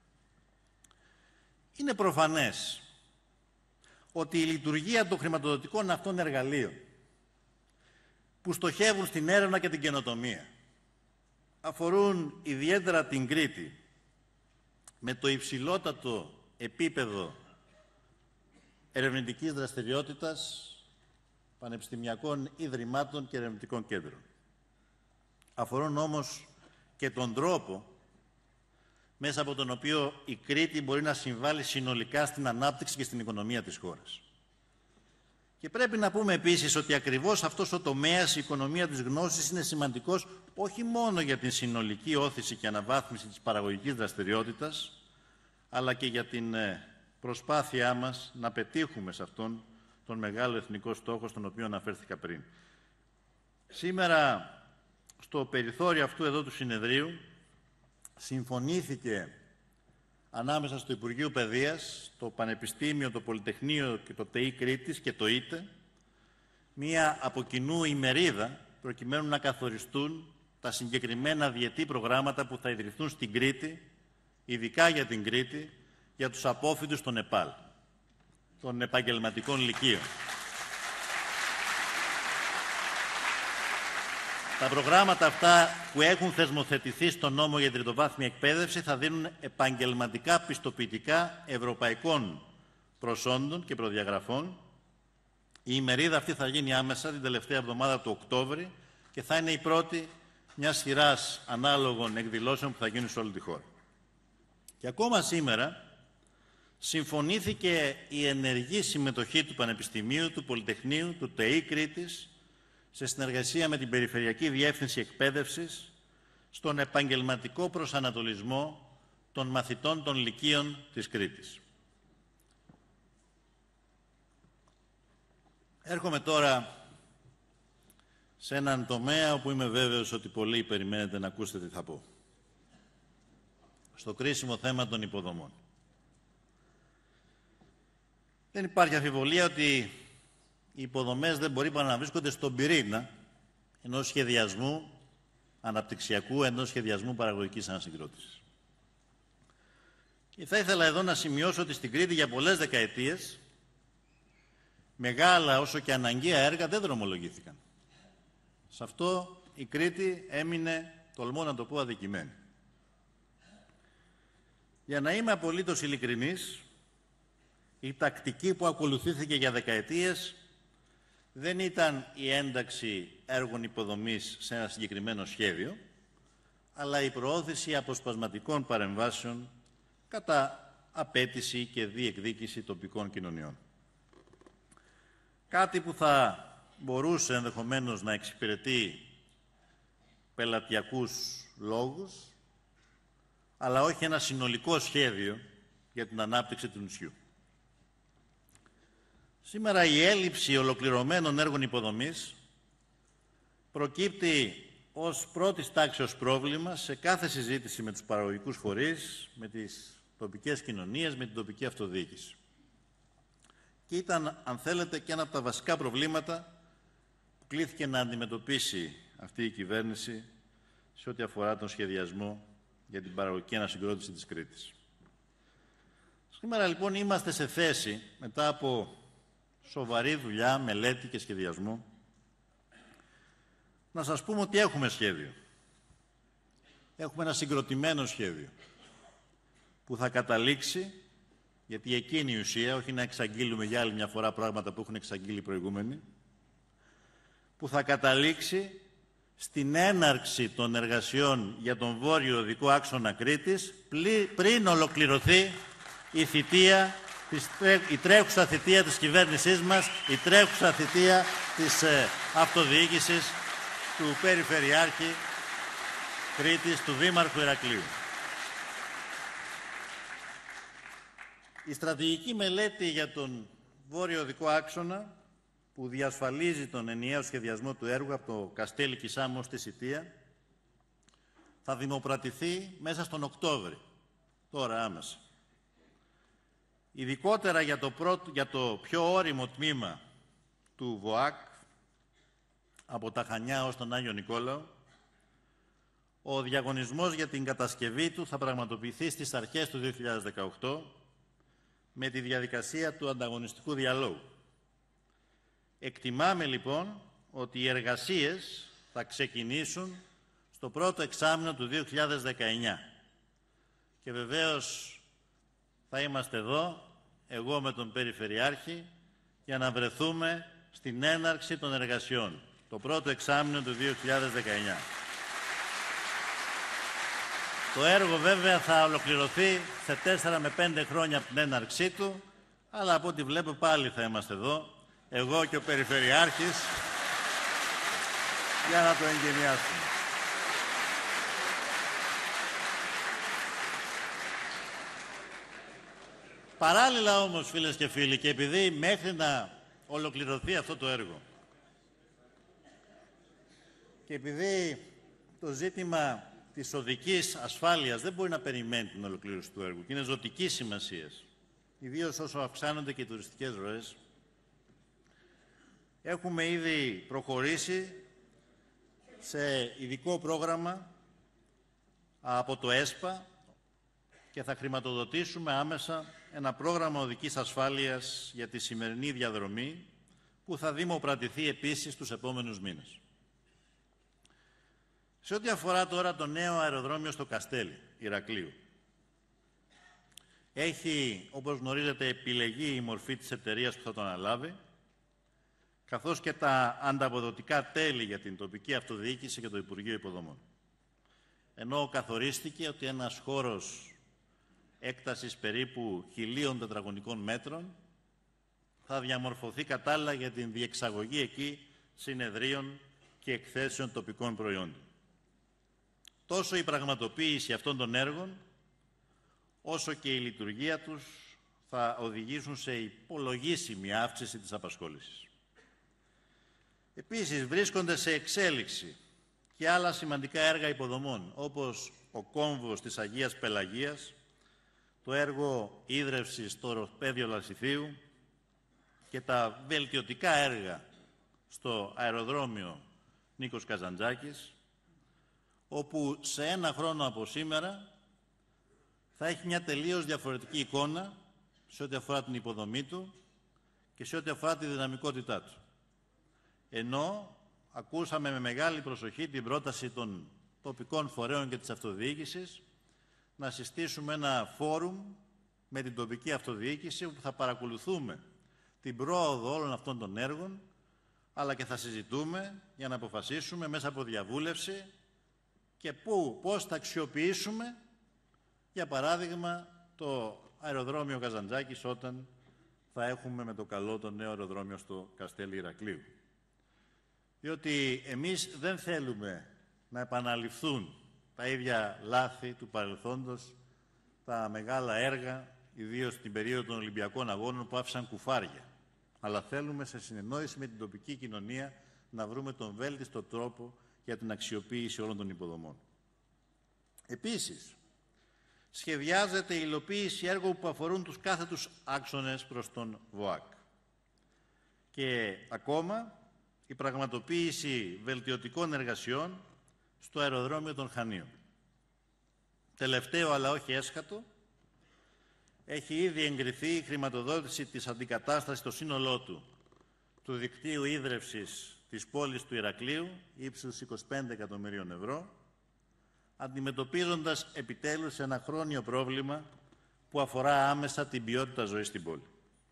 Είναι προφανές ότι η λειτουργία των χρηματοδοτικών αυτών εργαλείων που στοχεύουν στην έρευνα και την καινοτομία αφορούν ιδιαίτερα την Κρήτη με το υψηλότατο επίπεδο ερευνητικής δραστηριότητας πανεπιστημιακών ιδρυμάτων και ερευνητικών κέντρων. Αφορούν όμως και τον τρόπο μέσα από τον οποίο η Κρήτη μπορεί να συμβάλλει συνολικά στην ανάπτυξη και στην οικονομία της χώρας. Και πρέπει να πούμε επίσης ότι ακριβώς αυτός ο τομέας, η οικονομία της γνώσης, είναι σημαντικός όχι μόνο για την συνολική όθηση και αναβάθμιση της παραγωγικής δραστηριότητας, αλλά και για την προσπάθειά μας να πετύχουμε σε αυτόν τον μεγάλο εθνικό στόχο στον οποίο αναφέρθηκα πριν. Σήμερα, στο περιθώριο αυτού εδώ του συνεδρίου, συμφωνήθηκε ανάμεσα στο Υπουργείο Παιδείας, το Πανεπιστήμιο, το Πολυτεχνείο και το ΤΕΙ Κρήτης και το ΙΤΕ μία από κοινού ημερίδα προκειμένου να καθοριστούν τα συγκεκριμένα διετή προγράμματα που θα ιδρυθούν στην Κρήτη, ειδικά για την Κρήτη, για τους απόφοιτους των ΕΠΑΛ, των επαγγελματικών λυκείων. Τα προγράμματα αυτά που έχουν θεσμοθετηθεί στον νόμο για την τριτοβάθμια εκπαίδευση θα δίνουν επαγγελματικά πιστοποιητικά ευρωπαϊκών προσόντων και προδιαγραφών. Η ημερίδα αυτή θα γίνει άμεσα την τελευταία εβδομάδα του Οκτώβρη και θα είναι η πρώτη μιας σειράς ανάλογων εκδηλώσεων που θα γίνουν σε όλη τη χώρα. Και ακόμα σήμερα συμφωνήθηκε η ενεργή συμμετοχή του Πανεπιστημίου, του Πολυτεχνείου, του ΤΕΙ Κρήτης, σε συνεργασία με την Περιφερειακή Διεύθυνση Εκπαίδευσης, στον επαγγελματικό προσανατολισμό των μαθητών των λυκείων της Κρήτης. Έρχομαι τώρα σε έναν τομέα όπου είμαι βέβαιος ότι πολλοί περιμένετε να ακούσετε τι θα πω. Στο κρίσιμο θέμα των υποδομών. Δεν υπάρχει αμφιβολία ότι οι υποδομές δεν μπορεί παρά να βρίσκονται στον πυρήνα ενός σχεδιασμού αναπτυξιακού, ενός σχεδιασμού παραγωγικής ανασυγκρότησης. Και θα ήθελα εδώ να σημειώσω ότι στην Κρήτη για πολλές δεκαετίες μεγάλα όσο και αναγκαία έργα δεν δρομολογήθηκαν. Σε αυτό η Κρήτη έμεινε, τολμώ να το πω, αδικημένη. Για να είμαι απολύτως ειλικρινής, η τακτική που ακολουθήθηκε για δεκαετίες δεν ήταν η ένταξη έργων υποδομής σε ένα συγκεκριμένο σχέδιο, αλλά η προώθηση αποσπασματικών παρεμβάσεων κατά απέτηση και διεκδίκηση τοπικών κοινωνιών. Κάτι που θα μπορούσε ενδεχομένως να εξυπηρετεί πελατειακούς λόγους, αλλά όχι ένα συνολικό σχέδιο για την ανάπτυξη του νησιού. Σήμερα η έλλειψη ολοκληρωμένων έργων υποδομής προκύπτει ως πρώτης τάξεως πρόβλημα σε κάθε συζήτηση με τους παραγωγικούς φορείς, με τις τοπικές κοινωνίες, με την τοπική αυτοδιοίκηση. Και ήταν, αν θέλετε, και ένα από τα βασικά προβλήματα που κλήθηκε να αντιμετωπίσει αυτή η κυβέρνηση σε ό,τι αφορά τον σχεδιασμό για την παραγωγική ανασυγκρότηση της Κρήτης. Σήμερα λοιπόν είμαστε σε θέση, μετά από σοβαρή δουλειά, μελέτη και σχεδιασμό, να σας πούμε ότι έχουμε σχέδιο. Έχουμε ένα συγκροτημένο σχέδιο που θα καταλήξει, γιατί εκείνη η ουσία, όχι να εξαγγείλουμε για άλλη μια φορά πράγματα που έχουν εξαγγείλει οι προηγούμενοι, που θα καταλήξει στην έναρξη των εργασιών για τον βόρειο οδικό άξονα Κρήτης πριν ολοκληρωθεί η τρέχουσα θητεία της κυβέρνησής μας, η τρέχουσα θητεία της αυτοδιοίκησης του Περιφερειάρχη Κρήτης, του Δήμαρχου Ηρακλείου. Η στρατηγική μελέτη για τον βόρειο οδικό άξονα, που διασφαλίζει τον ενιαίο σχεδιασμό του έργου από το Καστέλι Κισάμο στη Σιτία, θα δημοπρατηθεί μέσα στον Οκτώβρη, τώρα άμεσα. Ειδικότερα για το πιο ώριμο τμήμα του ΒΟΑΚ, από τα Χανιά ως τον Άγιο Νικόλαο, ο διαγωνισμός για την κατασκευή του θα πραγματοποιηθεί στις αρχές του 2018 με τη διαδικασία του ανταγωνιστικού διαλόγου. Εκτιμάμε λοιπόν ότι οι εργασίες θα ξεκινήσουν στο πρώτο εξάμηνο του 2019 και βεβαίως θα είμαστε εδώ, εγώ με τον Περιφερειάρχη, για να βρεθούμε στην έναρξη των εργασιών, το πρώτο εξάμηνο του 2019. Το έργο βέβαια θα ολοκληρωθεί σε 4 με 5 χρόνια από την έναρξή του, αλλά από ό,τι βλέπω πάλι θα είμαστε εδώ, εγώ και ο Περιφερειάρχης, για να το εγκαινιάσουμε. Παράλληλα όμως, φίλες και φίλοι, και επειδή μέχρι να ολοκληρωθεί αυτό το έργο και επειδή το ζήτημα της οδικής ασφάλειας δεν μπορεί να περιμένει την ολοκλήρωση του έργου και είναι ζωτικής σημασίας, ιδίως όσο αυξάνονται και οι τουριστικές ροές, έχουμε ήδη προχωρήσει σε ειδικό πρόγραμμα από το ΕΣΠΑ και θα χρηματοδοτήσουμε άμεσα ένα πρόγραμμα οδικής ασφάλειας για τη σημερινή διαδρομή που θα δημοπρατηθεί επίσης τους επόμενους μήνες. Σε ό,τι αφορά τώρα το νέο αεροδρόμιο στο Καστέλι, Ηρακλείου, έχει, όπως γνωρίζετε, επιλεγεί η μορφή της εταιρείας που θα το αναλάβει, καθώς και τα ανταποδοτικά τέλη για την τοπική αυτοδιοίκηση και το Υπουργείο Υποδομών. Ενώ καθορίστηκε ότι ένας χώρος έκτασης περίπου 1.000 τετραγωνικών μέτρων θα διαμορφωθεί κατάλληλα για την διεξαγωγή εκεί συνεδρίων και εκθέσεων τοπικών προϊόντων. Τόσο η πραγματοποίηση αυτών των έργων, όσο και η λειτουργία τους θα οδηγήσουν σε υπολογίσιμη αύξηση της απασχόλησης. Επίσης, βρίσκονται σε εξέλιξη και άλλα σημαντικά έργα υποδομών, όπως ο κόμβος της Αγίας Πελαγίας, το έργο ίδρευσης στο οροπέδιο Λασιθίου και τα βελτιωτικά έργα στο αεροδρόμιο Νίκος Καζαντζάκης, όπου σε ένα χρόνο από σήμερα θα έχει μια τελείως διαφορετική εικόνα σε ό,τι αφορά την υποδομή του και σε ό,τι αφορά τη δυναμικότητά του. Ενώ ακούσαμε με μεγάλη προσοχή την πρόταση των τοπικών φορέων και της αυτοδιοίκησης να συστήσουμε ένα φόρουμ με την τοπική αυτοδιοίκηση όπου θα παρακολουθούμε την πρόοδο όλων αυτών των έργων, αλλά και θα συζητούμε για να αποφασίσουμε μέσα από διαβούλευση και πώς θα αξιοποιήσουμε, για παράδειγμα, το αεροδρόμιο Καζαντζάκης όταν θα έχουμε με το καλό το νέο αεροδρόμιο στο Καστέλι Ηρακλείου. Διότι εμείς δεν θέλουμε να επαναληφθούν τα ίδια λάθη του παρελθόντος, τα μεγάλα έργα, ιδίως στην περίοδο των Ολυμπιακών Αγώνων που άφησαν κουφάρια. Αλλά θέλουμε σε συνεννόηση με την τοπική κοινωνία να βρούμε τον βέλτιστο τρόπο για την αξιοποίηση όλων των υποδομών. Επίσης, σχεδιάζεται η υλοποίηση έργων που αφορούν τους κάθετους άξονες προς τον ΒΟΑΚ. Και ακόμα, η πραγματοποίηση βελτιωτικών εργασιών στο αεροδρόμιο των Χανίων. Τελευταίο, αλλά όχι έσχατο, έχει ήδη εγκριθεί η χρηματοδότηση της αντικατάστασης στο σύνολό του δικτύου ίδρευσης της πόλης του Ηρακλείου, ύψους 25 εκατομμυρίων ευρώ, αντιμετωπίζοντας επιτέλους ένα χρόνιο πρόβλημα που αφορά άμεσα την ποιότητα ζωής στην πόλη.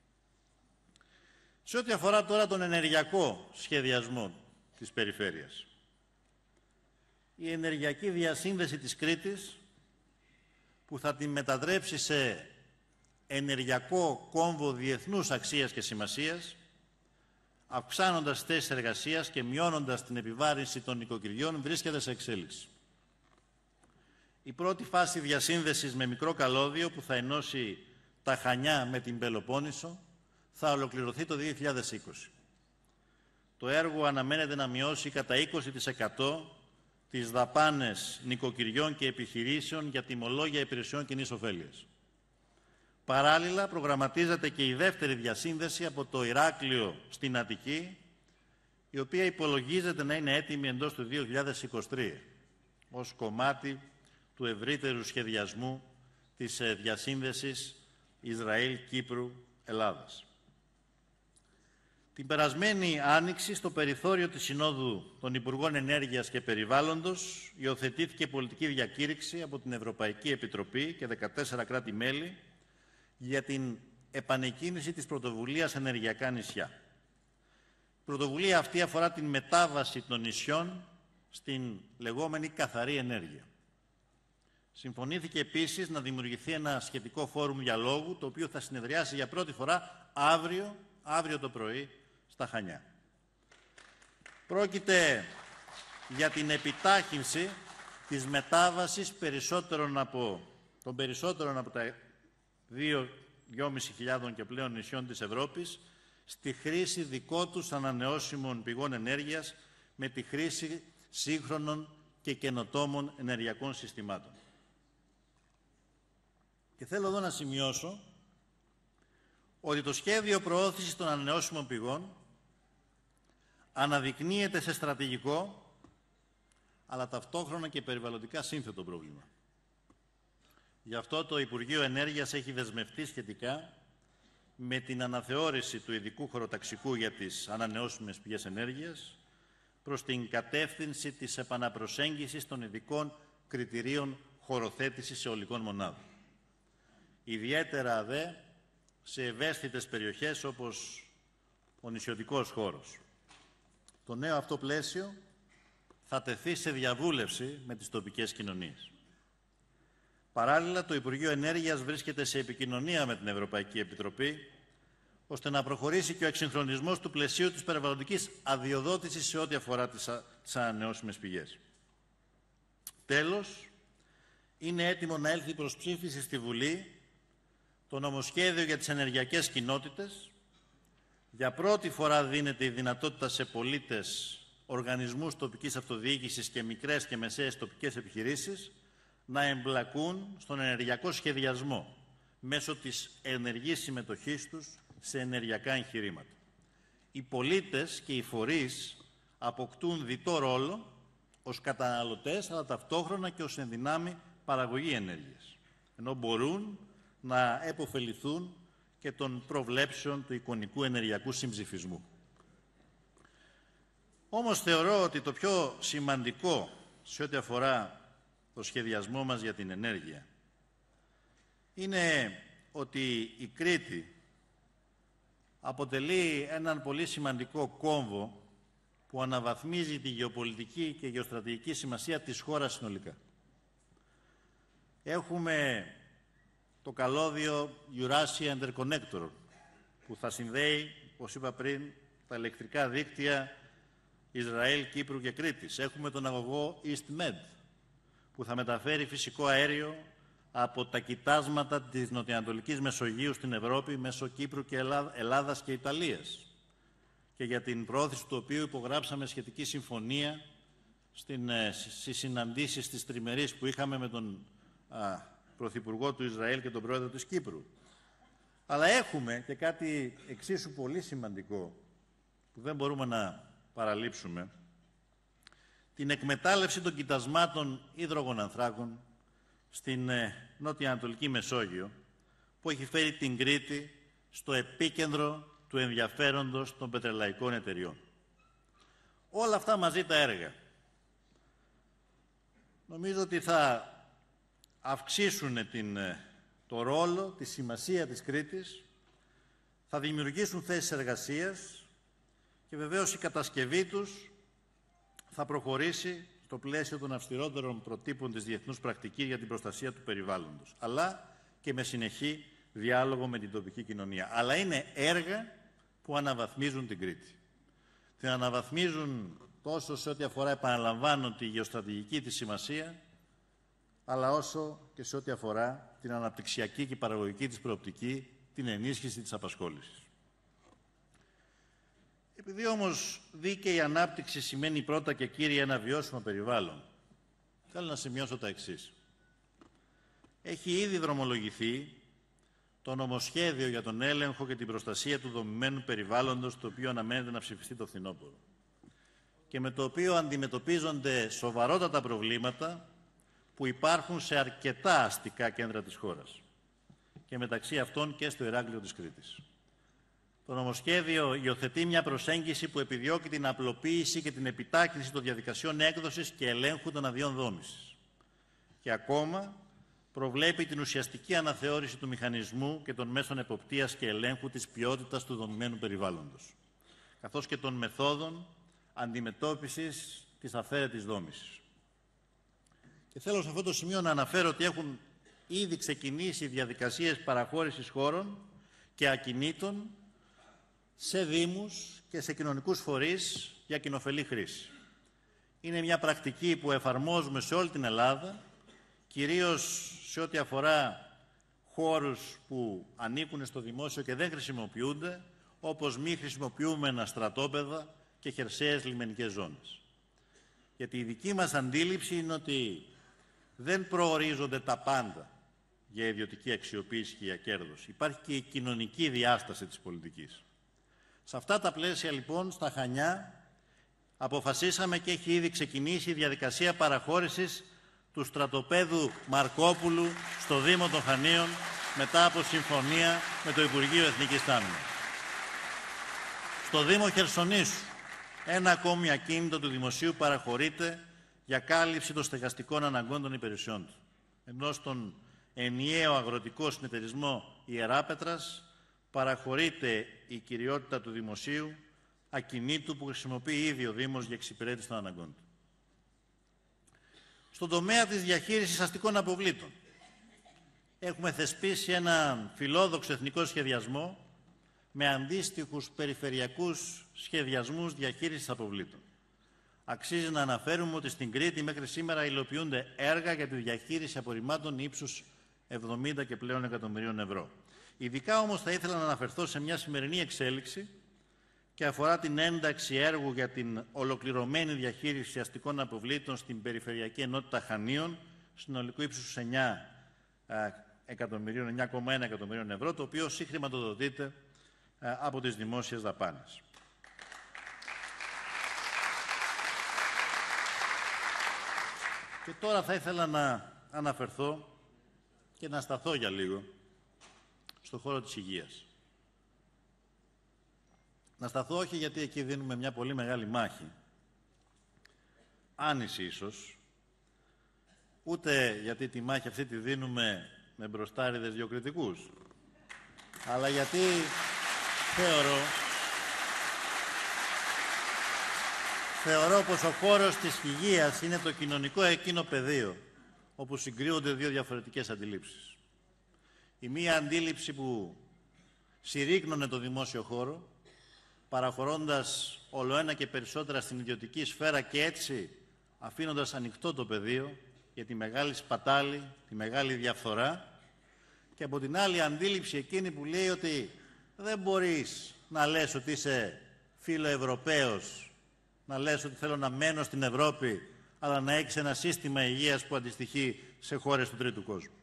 Σε ό,τι αφορά τώρα τον ενεργειακό σχεδιασμό της περιφέρειας, η ενεργειακή διασύνδεση της Κρήτης, που θα την μετατρέψει σε ενεργειακό κόμβο διεθνούς αξίας και σημασίας, αυξάνοντας θέσεις εργασίας και μειώνοντας την επιβάρυνση των νοικοκυριών, βρίσκεται σε εξέλιξη. Η πρώτη φάση διασύνδεσης με μικρό καλώδιο που θα ενώσει τα Χανιά με την Πελοπόννησο θα ολοκληρωθεί το 2020. Το έργο αναμένεται να μειώσει κατά 20% τις δαπάνες νοικοκυριών και επιχειρήσεων για τιμολόγια υπηρεσιών κοινής ωφέλειας. Παράλληλα, προγραμματίζεται και η δεύτερη διασύνδεση από το Ηράκλειο στην Αττική, η οποία υπολογίζεται να είναι έτοιμη εντός του 2023, ως κομμάτι του ευρύτερου σχεδιασμού της διασύνδεσης Ισραήλ-Κύπρου-Ελλάδας. Την περασμένη Άνοιξη, στο περιθώριο της Συνόδου των Υπουργών Ενέργειας και Περιβάλλοντος, υιοθετήθηκε πολιτική διακήρυξη από την Ευρωπαϊκή Επιτροπή και 14 κράτη-μέλη για την επανεκκίνηση της πρωτοβουλίας Ενεργειακά Νησιά. Η πρωτοβουλία αυτή αφορά την μετάβαση των νησιών στην λεγόμενη καθαρή ενέργεια. Συμφωνήθηκε επίσης να δημιουργηθεί ένα σχετικό φόρουμ διαλόγου, το οποίο θα συνεδριάσει για πρώτη φορά αύριο το πρωί στα Χανιά. Πρόκειται για την επιτάχυνση της μετάβασης των περισσότερων από τα 2.500 και πλέον νησιών της Ευρώπης στη χρήση δικών τους ανανεώσιμων πηγών ενέργειας με τη χρήση σύγχρονων και καινοτόμων ενεργειακών συστημάτων. Και θέλω εδώ να σημειώσω ότι το σχέδιο προώθησης των ανανεώσιμων πηγών αναδεικνύεται σε στρατηγικό, αλλά ταυτόχρονα και περιβαλλοντικά σύνθετο πρόβλημα. Γι' αυτό το Υπουργείο Ενέργειας έχει δεσμευτεί σχετικά με την αναθεώρηση του ειδικού χωροταξικού για τις ανανεώσιμες πηγές ενέργειας προς την κατεύθυνση της επαναπροσέγγισης των ειδικών κριτηρίων χωροθέτησης αιωλικών μονάδων. Ιδιαίτερα δε σε ευαίσθητες περιοχές όπως ο νησιωτικός χώρος. Το νέο αυτό πλαίσιο θα τεθεί σε διαβούλευση με τις τοπικές κοινωνίες. Παράλληλα, το Υπουργείο Ενέργειας βρίσκεται σε επικοινωνία με την Ευρωπαϊκή Επιτροπή, ώστε να προχωρήσει και ο εξυγχρονισμός του πλαισίου της περιβαλλοντικής αδειοδότησης σε ό,τι αφορά τις ανανεώσιμες πηγές. Τέλος, είναι έτοιμο να έλθει προς ψήφιση στη Βουλή το νομοσχέδιο για τις ενεργειακές κοινότητες. Για πρώτη φορά δίνεται η δυνατότητα σε πολίτες, οργανισμούς τοπικής αυτοδιοίκησης και μικρές και μεσαίες τοπικές επιχειρήσεις να εμπλακούν στον ενεργειακό σχεδιασμό μέσω της ενεργής συμμετοχής τους σε ενεργειακά εγχειρήματα. Οι πολίτες και οι φορείς αποκτούν διτό ρόλο ως καταναλωτές, αλλά ταυτόχρονα και ως ενδυνάμει παραγωγή ενέργειας, ενώ μπορούν να επωφεληθούν και των προβλέψεων του εικονικού ενεργειακού συμψηφισμού. Όμως θεωρώ ότι το πιο σημαντικό σε ό,τι αφορά το σχεδιασμό μας για την ενέργεια είναι ότι η Κρήτη αποτελεί έναν πολύ σημαντικό κόμβο που αναβαθμίζει τη γεωπολιτική και γεωστρατηγική σημασία της χώρας συνολικά. Έχουμε το καλώδιο Eurasia Interconnector, που θα συνδέει, όπως είπα πριν, τα ηλεκτρικά δίκτυα Ισραήλ, Κύπρου και Κρήτης. Έχουμε τον αγωγό EastMed, που θα μεταφέρει φυσικό αέριο από τα κοιτάσματα της νοτιοανατολικής Μεσογείου στην Ευρώπη μέσω Κύπρου και Ελλάδας και Ιταλίας, και για την προώθηση του οποίου υπογράψαμε σχετική συμφωνία στις συναντήσεις της τριμερής που είχαμε με τον Πρωθυπουργό του Ισραήλ και τον Πρόεδρο της Κύπρου. Αλλά έχουμε και κάτι εξίσου πολύ σημαντικό που δεν μπορούμε να παραλείψουμε: την εκμετάλλευση των κοιτασμάτων υδρογονανθράκων στην νότια-ανατολική Μεσόγειο, που έχει φέρει την Κρήτη στο επίκεντρο του ενδιαφέροντος των πετρελαϊκών εταιριών. Όλα αυτά μαζί τα έργα νομίζω ότι θα αυξήσουν το ρόλο, τη σημασία της Κρήτης, θα δημιουργήσουν θέσεις εργασίας και βεβαίως η κατασκευή τους θα προχωρήσει στο πλαίσιο των αυστηρότερων προτύπων της διεθνούς πρακτικής για την προστασία του περιβάλλοντος, αλλά και με συνεχή διάλογο με την τοπική κοινωνία. Αλλά είναι έργα που αναβαθμίζουν την Κρήτη. Την αναβαθμίζουν τόσο σε ό,τι αφορά, επαναλαμβάνω, τη γεωστρατηγική της σημασία, αλλά όσο και σε ό,τι αφορά την αναπτυξιακή και παραγωγική της προοπτική, την ενίσχυση της απασχόλησης. Επειδή όμως δίκαιη ανάπτυξη σημαίνει πρώτα και κύρια ένα βιώσιμο περιβάλλον, θέλω να σημειώσω τα εξής. Έχει ήδη δρομολογηθεί το νομοσχέδιο για τον έλεγχο και την προστασία του δομημένου περιβάλλοντος, το οποίο αναμένεται να ψηφιστεί το φθινόπωρο και με το οποίο αντιμετωπίζονται σοβαρότατα προβλήματα που υπάρχουν σε αρκετά αστικά κέντρα της χώρας και μεταξύ αυτών και στο Ηράκλειο της Κρήτης. Το νομοσχέδιο υιοθετεί μια προσέγγιση που επιδιώκει την απλοποίηση και την επιτάχυνση των διαδικασιών έκδοσης και ελέγχου των αδειών δόμησης. Και ακόμα προβλέπει την ουσιαστική αναθεώρηση του μηχανισμού και των μέσων εποπτείας και ελέγχου της ποιότητας του δομημένου περιβάλλοντος, καθώς και των μεθόδων αντιμετώπισης της αυθαίρετης δόμησης. Και θέλω σε αυτό το σημείο να αναφέρω ότι έχουν ήδη ξεκινήσει διαδικασίες παραχώρησης χώρων και ακινήτων σε δήμους και σε κοινωνικούς φορείς για κοινοφελή χρήση. Είναι μια πρακτική που εφαρμόζουμε σε όλη την Ελλάδα, κυρίως σε ό,τι αφορά χώρους που ανήκουν στο δημόσιο και δεν χρησιμοποιούνται, όπως μη χρησιμοποιούμενα στρατόπεδα και χερσαίες λιμενικές ζώνες. Γιατί η δική μας αντίληψη είναι ότι δεν προορίζονται τα πάντα για ιδιωτική αξιοποίηση και για κέρδος. Υπάρχει και η κοινωνική διάσταση της πολιτικής. Σε αυτά τα πλαίσια, λοιπόν, στα Χανιά αποφασίσαμε και έχει ήδη ξεκινήσει η διαδικασία παραχώρησης του στρατοπέδου Μαρκόπουλου στο Δήμο των Χανίων μετά από συμφωνία με το Υπουργείο Εθνικής Άμυνας. Στο Δήμο Χερσονήσου, ένα ακόμη ακίνητο του Δημοσίου παραχωρείται για κάλυψη των στεγαστικών αναγκών των υπηρεσιών του. Ενώ στον ενιαίο αγροτικό συνεταιρισμό Ιεράπετρας παραχωρείται η κυριότητα του Δημοσίου ακινήτου που χρησιμοποιεί ήδη ο Δήμος για εξυπηρέτηση των αναγκών του. Στον τομέα της διαχείρισης αστικών αποβλήτων έχουμε θεσπίσει ένα φιλόδοξο εθνικό σχεδιασμό με αντίστοιχους περιφερειακούς σχεδιασμούς διαχείρισης αποβλήτων. Αξίζει να αναφέρουμε ότι στην Κρήτη μέχρι σήμερα υλοποιούνται έργα για τη διαχείριση απορριμμάτων ύψους 70 και πλέον εκατομμυρίων ευρώ. Ειδικά όμως θα ήθελα να αναφερθώ σε μια σημερινή εξέλιξη και αφορά την ένταξη έργου για την ολοκληρωμένη διαχείριση αστικών αποβλήτων στην Περιφερειακή Ενότητα Χανίων, συνολικού ύψους 9,1 εκατομμυρίων ευρώ, το οποίο συγχρηματοδοτείται από τις δημόσιες δαπάνες. Και τώρα θα ήθελα να αναφερθώ και να σταθώ για λίγο στον χώρο της υγείας. Να σταθώ όχι γιατί εκεί δίνουμε μια πολύ μεγάλη μάχη, άνηση ίσως, ούτε γιατί τη μάχη αυτή τη δίνουμε με μπροστάριδες διοκριτικούς, αλλά γιατί θεωρώ πως ο χώρος της υγείας είναι το κοινωνικό εκείνο πεδίο όπου συγκρούονται δύο διαφορετικές αντιλήψεις. Η μία αντίληψη που συρρίκνωνε το δημόσιο χώρο, παραχωρώντας ολοένα και περισσότερα στην ιδιωτική σφαίρα και έτσι αφήνοντας ανοιχτό το πεδίο για τη μεγάλη σπατάλη, τη μεγάλη διαφθορά, και από την άλλη αντίληψη εκείνη που λέει ότι δεν μπορείς να λες ότι είσαι φιλοευρωπαίος, να λες ότι θέλω να μένω στην Ευρώπη, αλλά να έχεις ένα σύστημα υγείας που αντιστοιχεί σε χώρες του τρίτου κόσμου.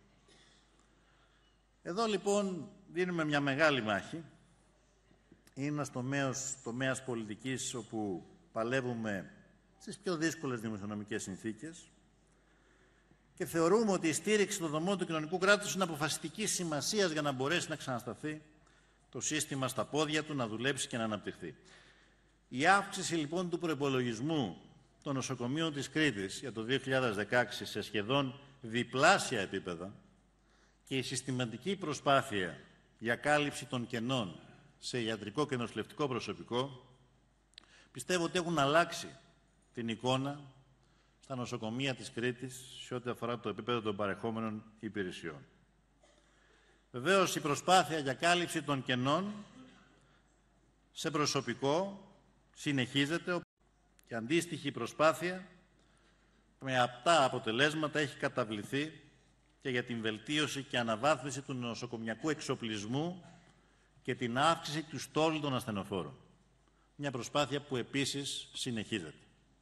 Εδώ λοιπόν δίνουμε μια μεγάλη μάχη. Είναι ένας τομέας πολιτικής όπου παλεύουμε στις πιο δύσκολες δημοσιονομικές συνθήκες και θεωρούμε ότι η στήριξη των δομών του κοινωνικού κράτους είναι αποφασιστικής σημασίας για να μπορέσει να ξανασταθεί το σύστημα στα πόδια του, να δουλέψει και να αναπτυχθεί. Η αύξηση λοιπόν του προϋπολογισμού των νοσοκομείων της Κρήτης για το 2016 σε σχεδόν διπλάσια επίπεδα και η συστηματική προσπάθεια για κάλυψη των κενών σε ιατρικό και νοσηλευτικό προσωπικό, πιστεύω ότι έχουν αλλάξει την εικόνα στα νοσοκομεία της Κρήτης σε ό,τι αφορά το επίπεδο των παρεχόμενων υπηρεσιών. Βεβαίως, η προσπάθεια για κάλυψη των κενών σε προσωπικό συνεχίζεται και αντίστοιχη προσπάθεια με απτά αποτελέσματα έχει καταβληθεί και για την βελτίωση και αναβάθμιση του νοσοκομιακού εξοπλισμού και την αύξηση του στόλου των ασθενοφόρων. Μια προσπάθεια που επίσης συνεχίζεται.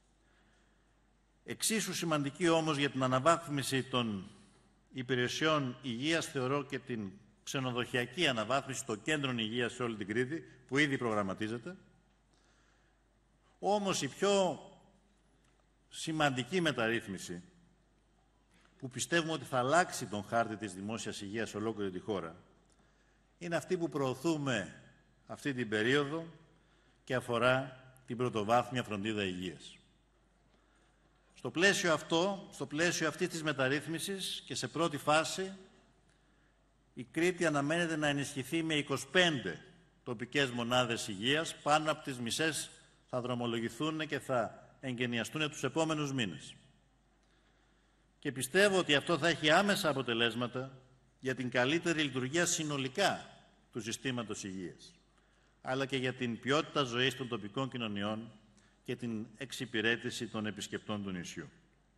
Εξίσου σημαντική όμως για την αναβάθμιση των υπηρεσιών υγείας θεωρώ και την ξενοδοχειακή αναβάθμιση των κέντρων υγείας σε όλη την Κρήτη, που ήδη προγραμματίζεται. Όμως η πιο σημαντική μεταρρύθμιση που πιστεύουμε ότι θα αλλάξει τον χάρτη της δημόσιας υγείας σε ολόκληρη τη χώρα είναι αυτή που προωθούμε αυτή την περίοδο και αφορά την πρωτοβάθμια φροντίδα υγείας. Στο πλαίσιο αυτής της μεταρρύθμισης και σε πρώτη φάση η Κρήτη αναμένεται να ενισχυθεί με 25 τοπικές μονάδες υγείας, πάνω από τις μισές θα δρομολογηθούν και θα εγκαινιαστούν τους επόμενους μήνες. Και πιστεύω ότι αυτό θα έχει άμεσα αποτελέσματα για την καλύτερη λειτουργία συνολικά του συστήματος υγείας, αλλά και για την ποιότητα ζωής των τοπικών κοινωνιών και την εξυπηρέτηση των επισκεπτών του νησιού.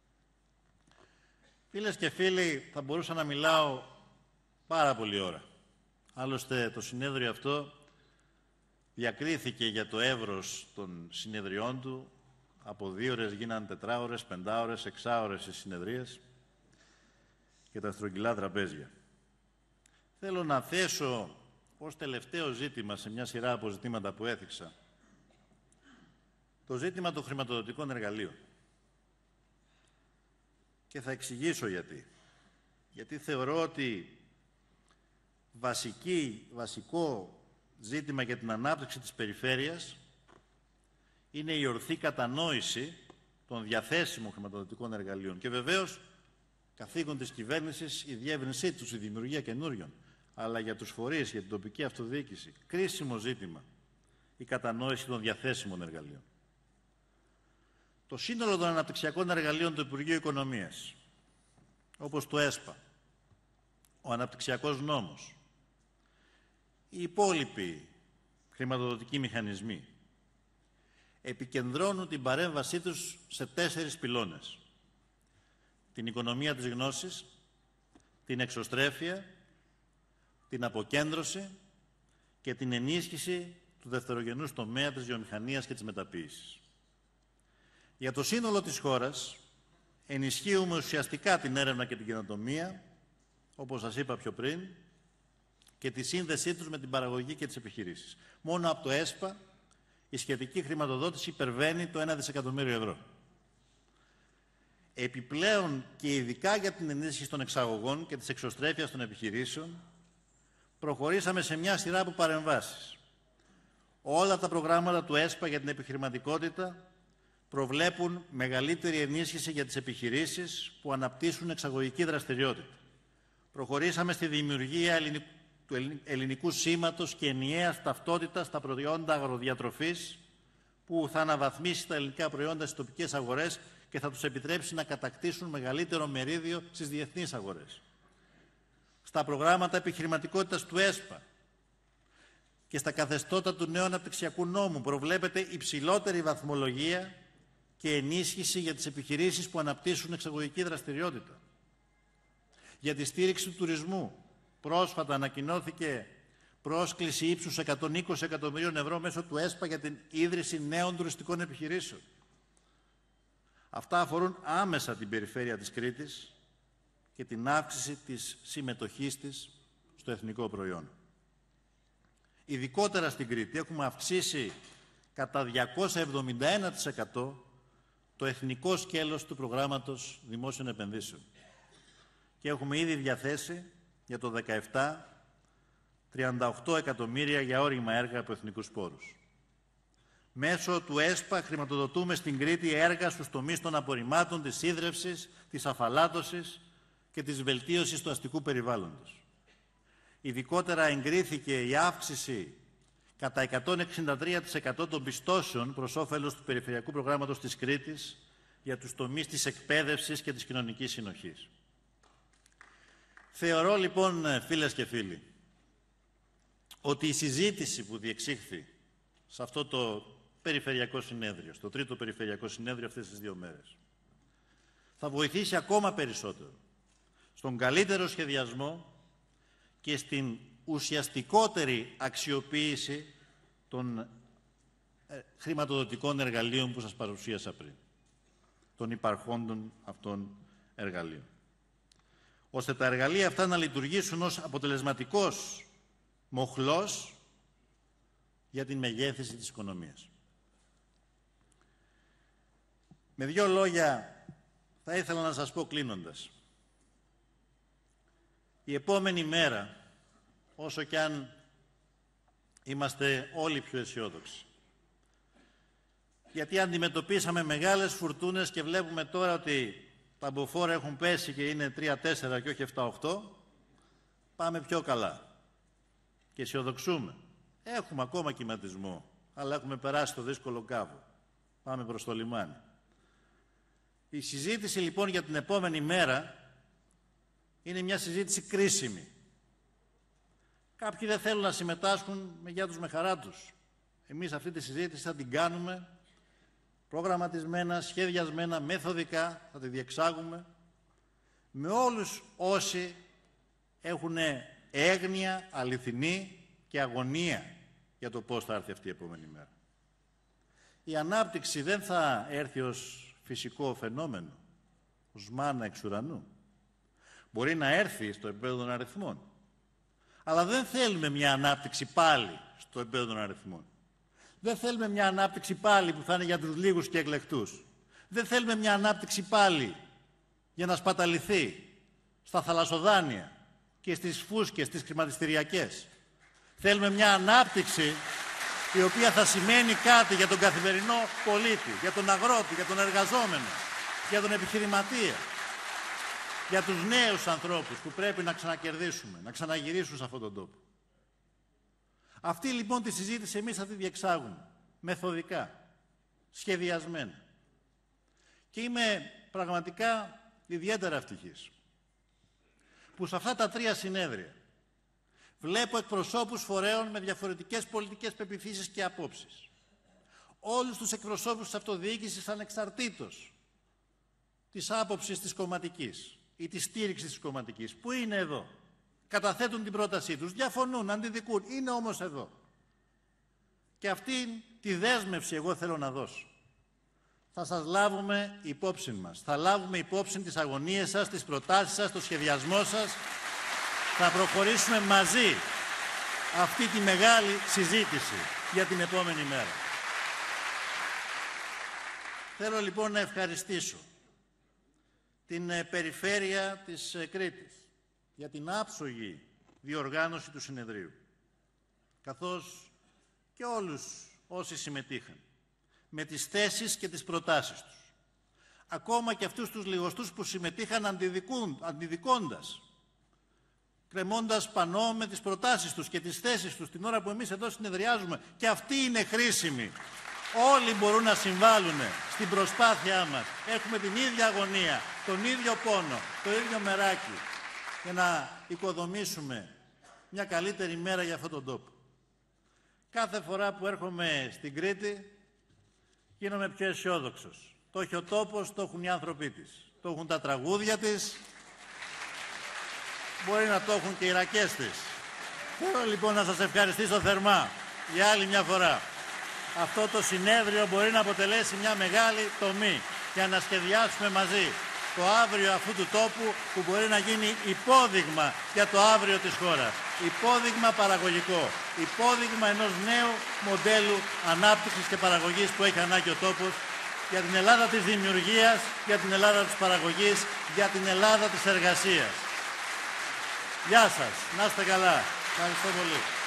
Φίλες και φίλοι, θα μπορούσα να μιλάω πάρα πολλή ώρα. Άλλωστε, το συνέδριο αυτό διακρίθηκε για το εύρος των συνεδριών του. Από 2 ώρες γίνανε 4 ώρες, 5 ώρες, 6 ώρες οι συνεδρίες και τα στρογγυλά τραπέζια. Θέλω να θέσω ως τελευταίο ζήτημα σε μια σειρά από ζητήματα που έθιξα το ζήτημα των χρηματοδοτικών εργαλείων. Και θα εξηγήσω γιατί. Γιατί θεωρώ ότι βασικό ζήτημα για την ανάπτυξη της περιφέρειας είναι η ορθή κατανόηση των διαθέσιμων χρηματοδοτικών εργαλείων. Και βεβαίως, καθήκον της κυβέρνησης η διεύρυνσή τους, η δημιουργία καινούριων. Αλλά για τους φορείς, για την τοπική αυτοδιοίκηση, κρίσιμο ζήτημα η κατανόηση των διαθέσιμων εργαλείων. Το σύνολο των αναπτυξιακών εργαλείων του Υπουργείου Οικονομίας, όπως το ΕΣΠΑ, ο αναπτυξιακός νόμος, οι υπόλοιποι χρηματοδοτικοί μηχανισμοί, επικεντρώνουν την παρέμβασή τους σε 4 πυλώνες. Την οικονομία της γνώσης, την εξωστρέφεια, την αποκέντρωση και την ενίσχυση του δευτερογενούς τομέα της βιομηχανίας και της μεταποίησης. Για το σύνολο της χώρας ενισχύουμε ουσιαστικά την έρευνα και την καινοτομία, όπως σας είπα πιο πριν, και τη σύνδεσή τους με την παραγωγή και τις επιχειρήσεις. Μόνο από το ΕΣΠΑ η σχετική χρηματοδότηση υπερβαίνει το 1 δισεκατομμύριο ευρώ. Επιπλέον και ειδικά για την ενίσχυση των εξαγωγών και της εξωστρέφειας των επιχειρήσεων, προχωρήσαμε σε μια σειρά από παρεμβάσεις. Όλα τα προγράμματα του ΕΣΠΑ για την επιχειρηματικότητα προβλέπουν μεγαλύτερη ενίσχυση για τις επιχειρήσεις που αναπτύσσουν εξαγωγική δραστηριότητα. Προχωρήσαμε στη δημιουργία του ελληνικού σήματος και ενιαίας ταυτότητας στα προϊόντα αγροδιατροφής, που θα αναβαθμίσει τα ελληνικά προϊόντα στις τοπικές αγορές και θα τους επιτρέψει να κατακτήσουν μεγαλύτερο μερίδιο στις διεθνείς αγορές. Στα προγράμματα επιχειρηματικότητας του ΕΣΠΑ και στα καθεστώτα του νέου αναπτυξιακού νόμου προβλέπεται υψηλότερη βαθμολογία και ενίσχυση για τις επιχειρήσεις που αναπτύσσουν εξαγωγική δραστηριότητα. Για τη στήριξη του τουρισμού, πρόσφατα ανακοινώθηκε πρόσκληση ύψους 120 εκατομμυρίων ευρώ μέσω του ΕΣΠΑ για την ίδρυση νέων τουριστικών επιχειρήσεων. Αυτά αφορούν άμεσα την περιφέρεια της Κρήτης και την αύξηση της συμμετοχής της στο εθνικό προϊόν. Ειδικότερα στην Κρήτη έχουμε αυξήσει κατά 271% το εθνικό σκέλος του προγράμματος δημόσιων επενδύσεων. Και έχουμε ήδη διαθέσει για το 2017 38 εκατομμύρια για όρημα έργα από εθνικούς πόρους. Μέσω του ΕΣΠΑ χρηματοδοτούμε στην Κρήτη έργα στους τομείς των απορριμμάτων, της ίδρευσης, της αφαλάτωσης και της βελτίωσης του αστικού περιβάλλοντος. Ειδικότερα εγκρίθηκε η αύξηση κατά 163% των πιστώσεων προς όφελος του Περιφερειακού Προγράμματος της Κρήτης για τους τομείς της εκπαίδευσης και της κοινωνικής συνοχής. Θεωρώ λοιπόν, φίλες και φίλοι, ότι η συζήτηση που διεξήχθη σε αυτό το περιφερειακό συνέδριο, στο τρίτο περιφερειακό συνέδριο αυτές τις 2 μέρες, θα βοηθήσει ακόμα περισσότερο στον καλύτερο σχεδιασμό και στην ουσιαστικότερη αξιοποίηση των χρηματοδοτικών εργαλείων που σας παρουσίασα πριν, των υπαρχόντων αυτών εργαλείων, ώστε τα εργαλεία αυτά να λειτουργήσουν ως αποτελεσματικός μοχλός για την μεγέθυνση της οικονομίας. Με 2 λόγια θα ήθελα να σας πω κλείνοντας. Η επόμενη μέρα, όσο κι αν είμαστε όλοι πιο αισιόδοξοι, γιατί αντιμετωπίσαμε μεγάλες φουρτούνες και βλέπουμε τώρα ότι τα μποφόρ έχουν πέσει και είναι 3-4 και όχι 7-8, πάμε πιο καλά και αισιοδοξούμε. Έχουμε ακόμα κυματισμό, αλλά έχουμε περάσει το δύσκολο κάβο. Πάμε προς το λιμάνι. Η συζήτηση λοιπόν για την επόμενη μέρα είναι μια συζήτηση κρίσιμη. Κάποιοι δεν θέλουν να συμμετάσχουν με γεια τους με χαρά τους. Εμείς αυτή τη συζήτηση θα την κάνουμε προγραμματισμένα, σχεδιασμένα, μεθοδικά, θα τη διεξάγουμε με όλους όσοι έχουν έγνοια, αληθινή και αγωνία για το πώς θα έρθει αυτή η επόμενη μέρα. Η ανάπτυξη δεν θα έρθει ως φυσικό φαινόμενο, ως μάνα εξ ουρανού. Μπορεί να έρθει στο επίπεδο των αριθμών. Αλλά δεν θέλουμε μια ανάπτυξη πάλι στο επίπεδο των αριθμών. Δεν θέλουμε μια ανάπτυξη πάλι που θα είναι για τους λίγους και εκλεκτούς. Δεν θέλουμε μια ανάπτυξη πάλι για να σπαταληθεί στα θαλασσοδάνεια και στις φούσκες, στις χρηματιστηριακές. Θέλουμε μια ανάπτυξη η οποία θα σημαίνει κάτι για τον καθημερινό πολίτη, για τον αγρότη, για τον εργαζόμενο, για τον επιχειρηματία, για τους νέους ανθρώπους που πρέπει να ξανακερδίσουμε, να ξαναγυρίσουν σε αυτόν τον τόπο. Αυτή λοιπόν τη συζήτηση εμείς θα τη διεξάγουμε, μεθοδικά, σχεδιασμένα. Και είμαι πραγματικά ιδιαίτερα ευτυχής που σε αυτά τα 3 συνέδρια βλέπω εκπροσώπους φορέων με διαφορετικές πολιτικές πεποιθήσεις και απόψεις. Όλους τους εκπροσώπους της αυτοδιοίκησης ανεξαρτήτως της άποψης της κομματικής ή της στήριξης της κομματικής, που είναι εδώ. Καταθέτουν την πρότασή τους, διαφωνούν, αντιδικούν, είναι όμως εδώ. Και αυτή τη δέσμευση εγώ θέλω να δώσω. Θα σας λάβουμε υπόψη μας. Θα λάβουμε υπόψη τις αγωνίες σας, τις προτάσεις σας, το σχεδιασμό σας. Θα προχωρήσουμε μαζί αυτή τη μεγάλη συζήτηση για την επόμενη μέρα. Θέλω λοιπόν να ευχαριστήσω την Περιφέρεια της Κρήτης για την άψογη διοργάνωση του συνεδρίου, καθώς και όλους όσοι συμμετείχαν, με τις θέσεις και τις προτάσεις τους. Ακόμα και αυτούς τους λιγοστούς που συμμετείχαν αντιδικώντας, κρεμώντας πανό με τις προτάσεις τους και τις θέσεις τους την ώρα που εμείς εδώ συνεδριάζουμε. Και αυτοί είναι χρήσιμοι. Όλοι μπορούν να συμβάλλουν στην προσπάθειά μας. Έχουμε την ίδια αγωνία, τον ίδιο πόνο, το ίδιο μεράκι για να οικοδομήσουμε μια καλύτερη μέρα για αυτόν τον τόπο. Κάθε φορά που έρχομαι στην Κρήτη γίνομαι πιο αισιόδοξος. Το έχει ο τόπος, το έχουν οι άνθρωποι της. Το έχουν τα τραγούδια της. Μπορεί να το έχουν και οι ρακές της. Θέλω λοιπόν να σας ευχαριστήσω θερμά για άλλη μια φορά. Αυτό το συνέδριο μπορεί να αποτελέσει μια μεγάλη τομή για να σχεδιάσουμε μαζί το αύριο αυτού του τόπου που μπορεί να γίνει υπόδειγμα για το αύριο της χώρας. Υπόδειγμα παραγωγικό. Υπόδειγμα ενός νέου μοντέλου ανάπτυξης και παραγωγής που έχει ανάγκη ο τόπος για την Ελλάδα της δημιουργίας, για την Ελλάδα της παραγωγής, για την Ελλάδα της εργασίας. Γεια σας. Να είστε καλά. Ευχαριστώ πολύ.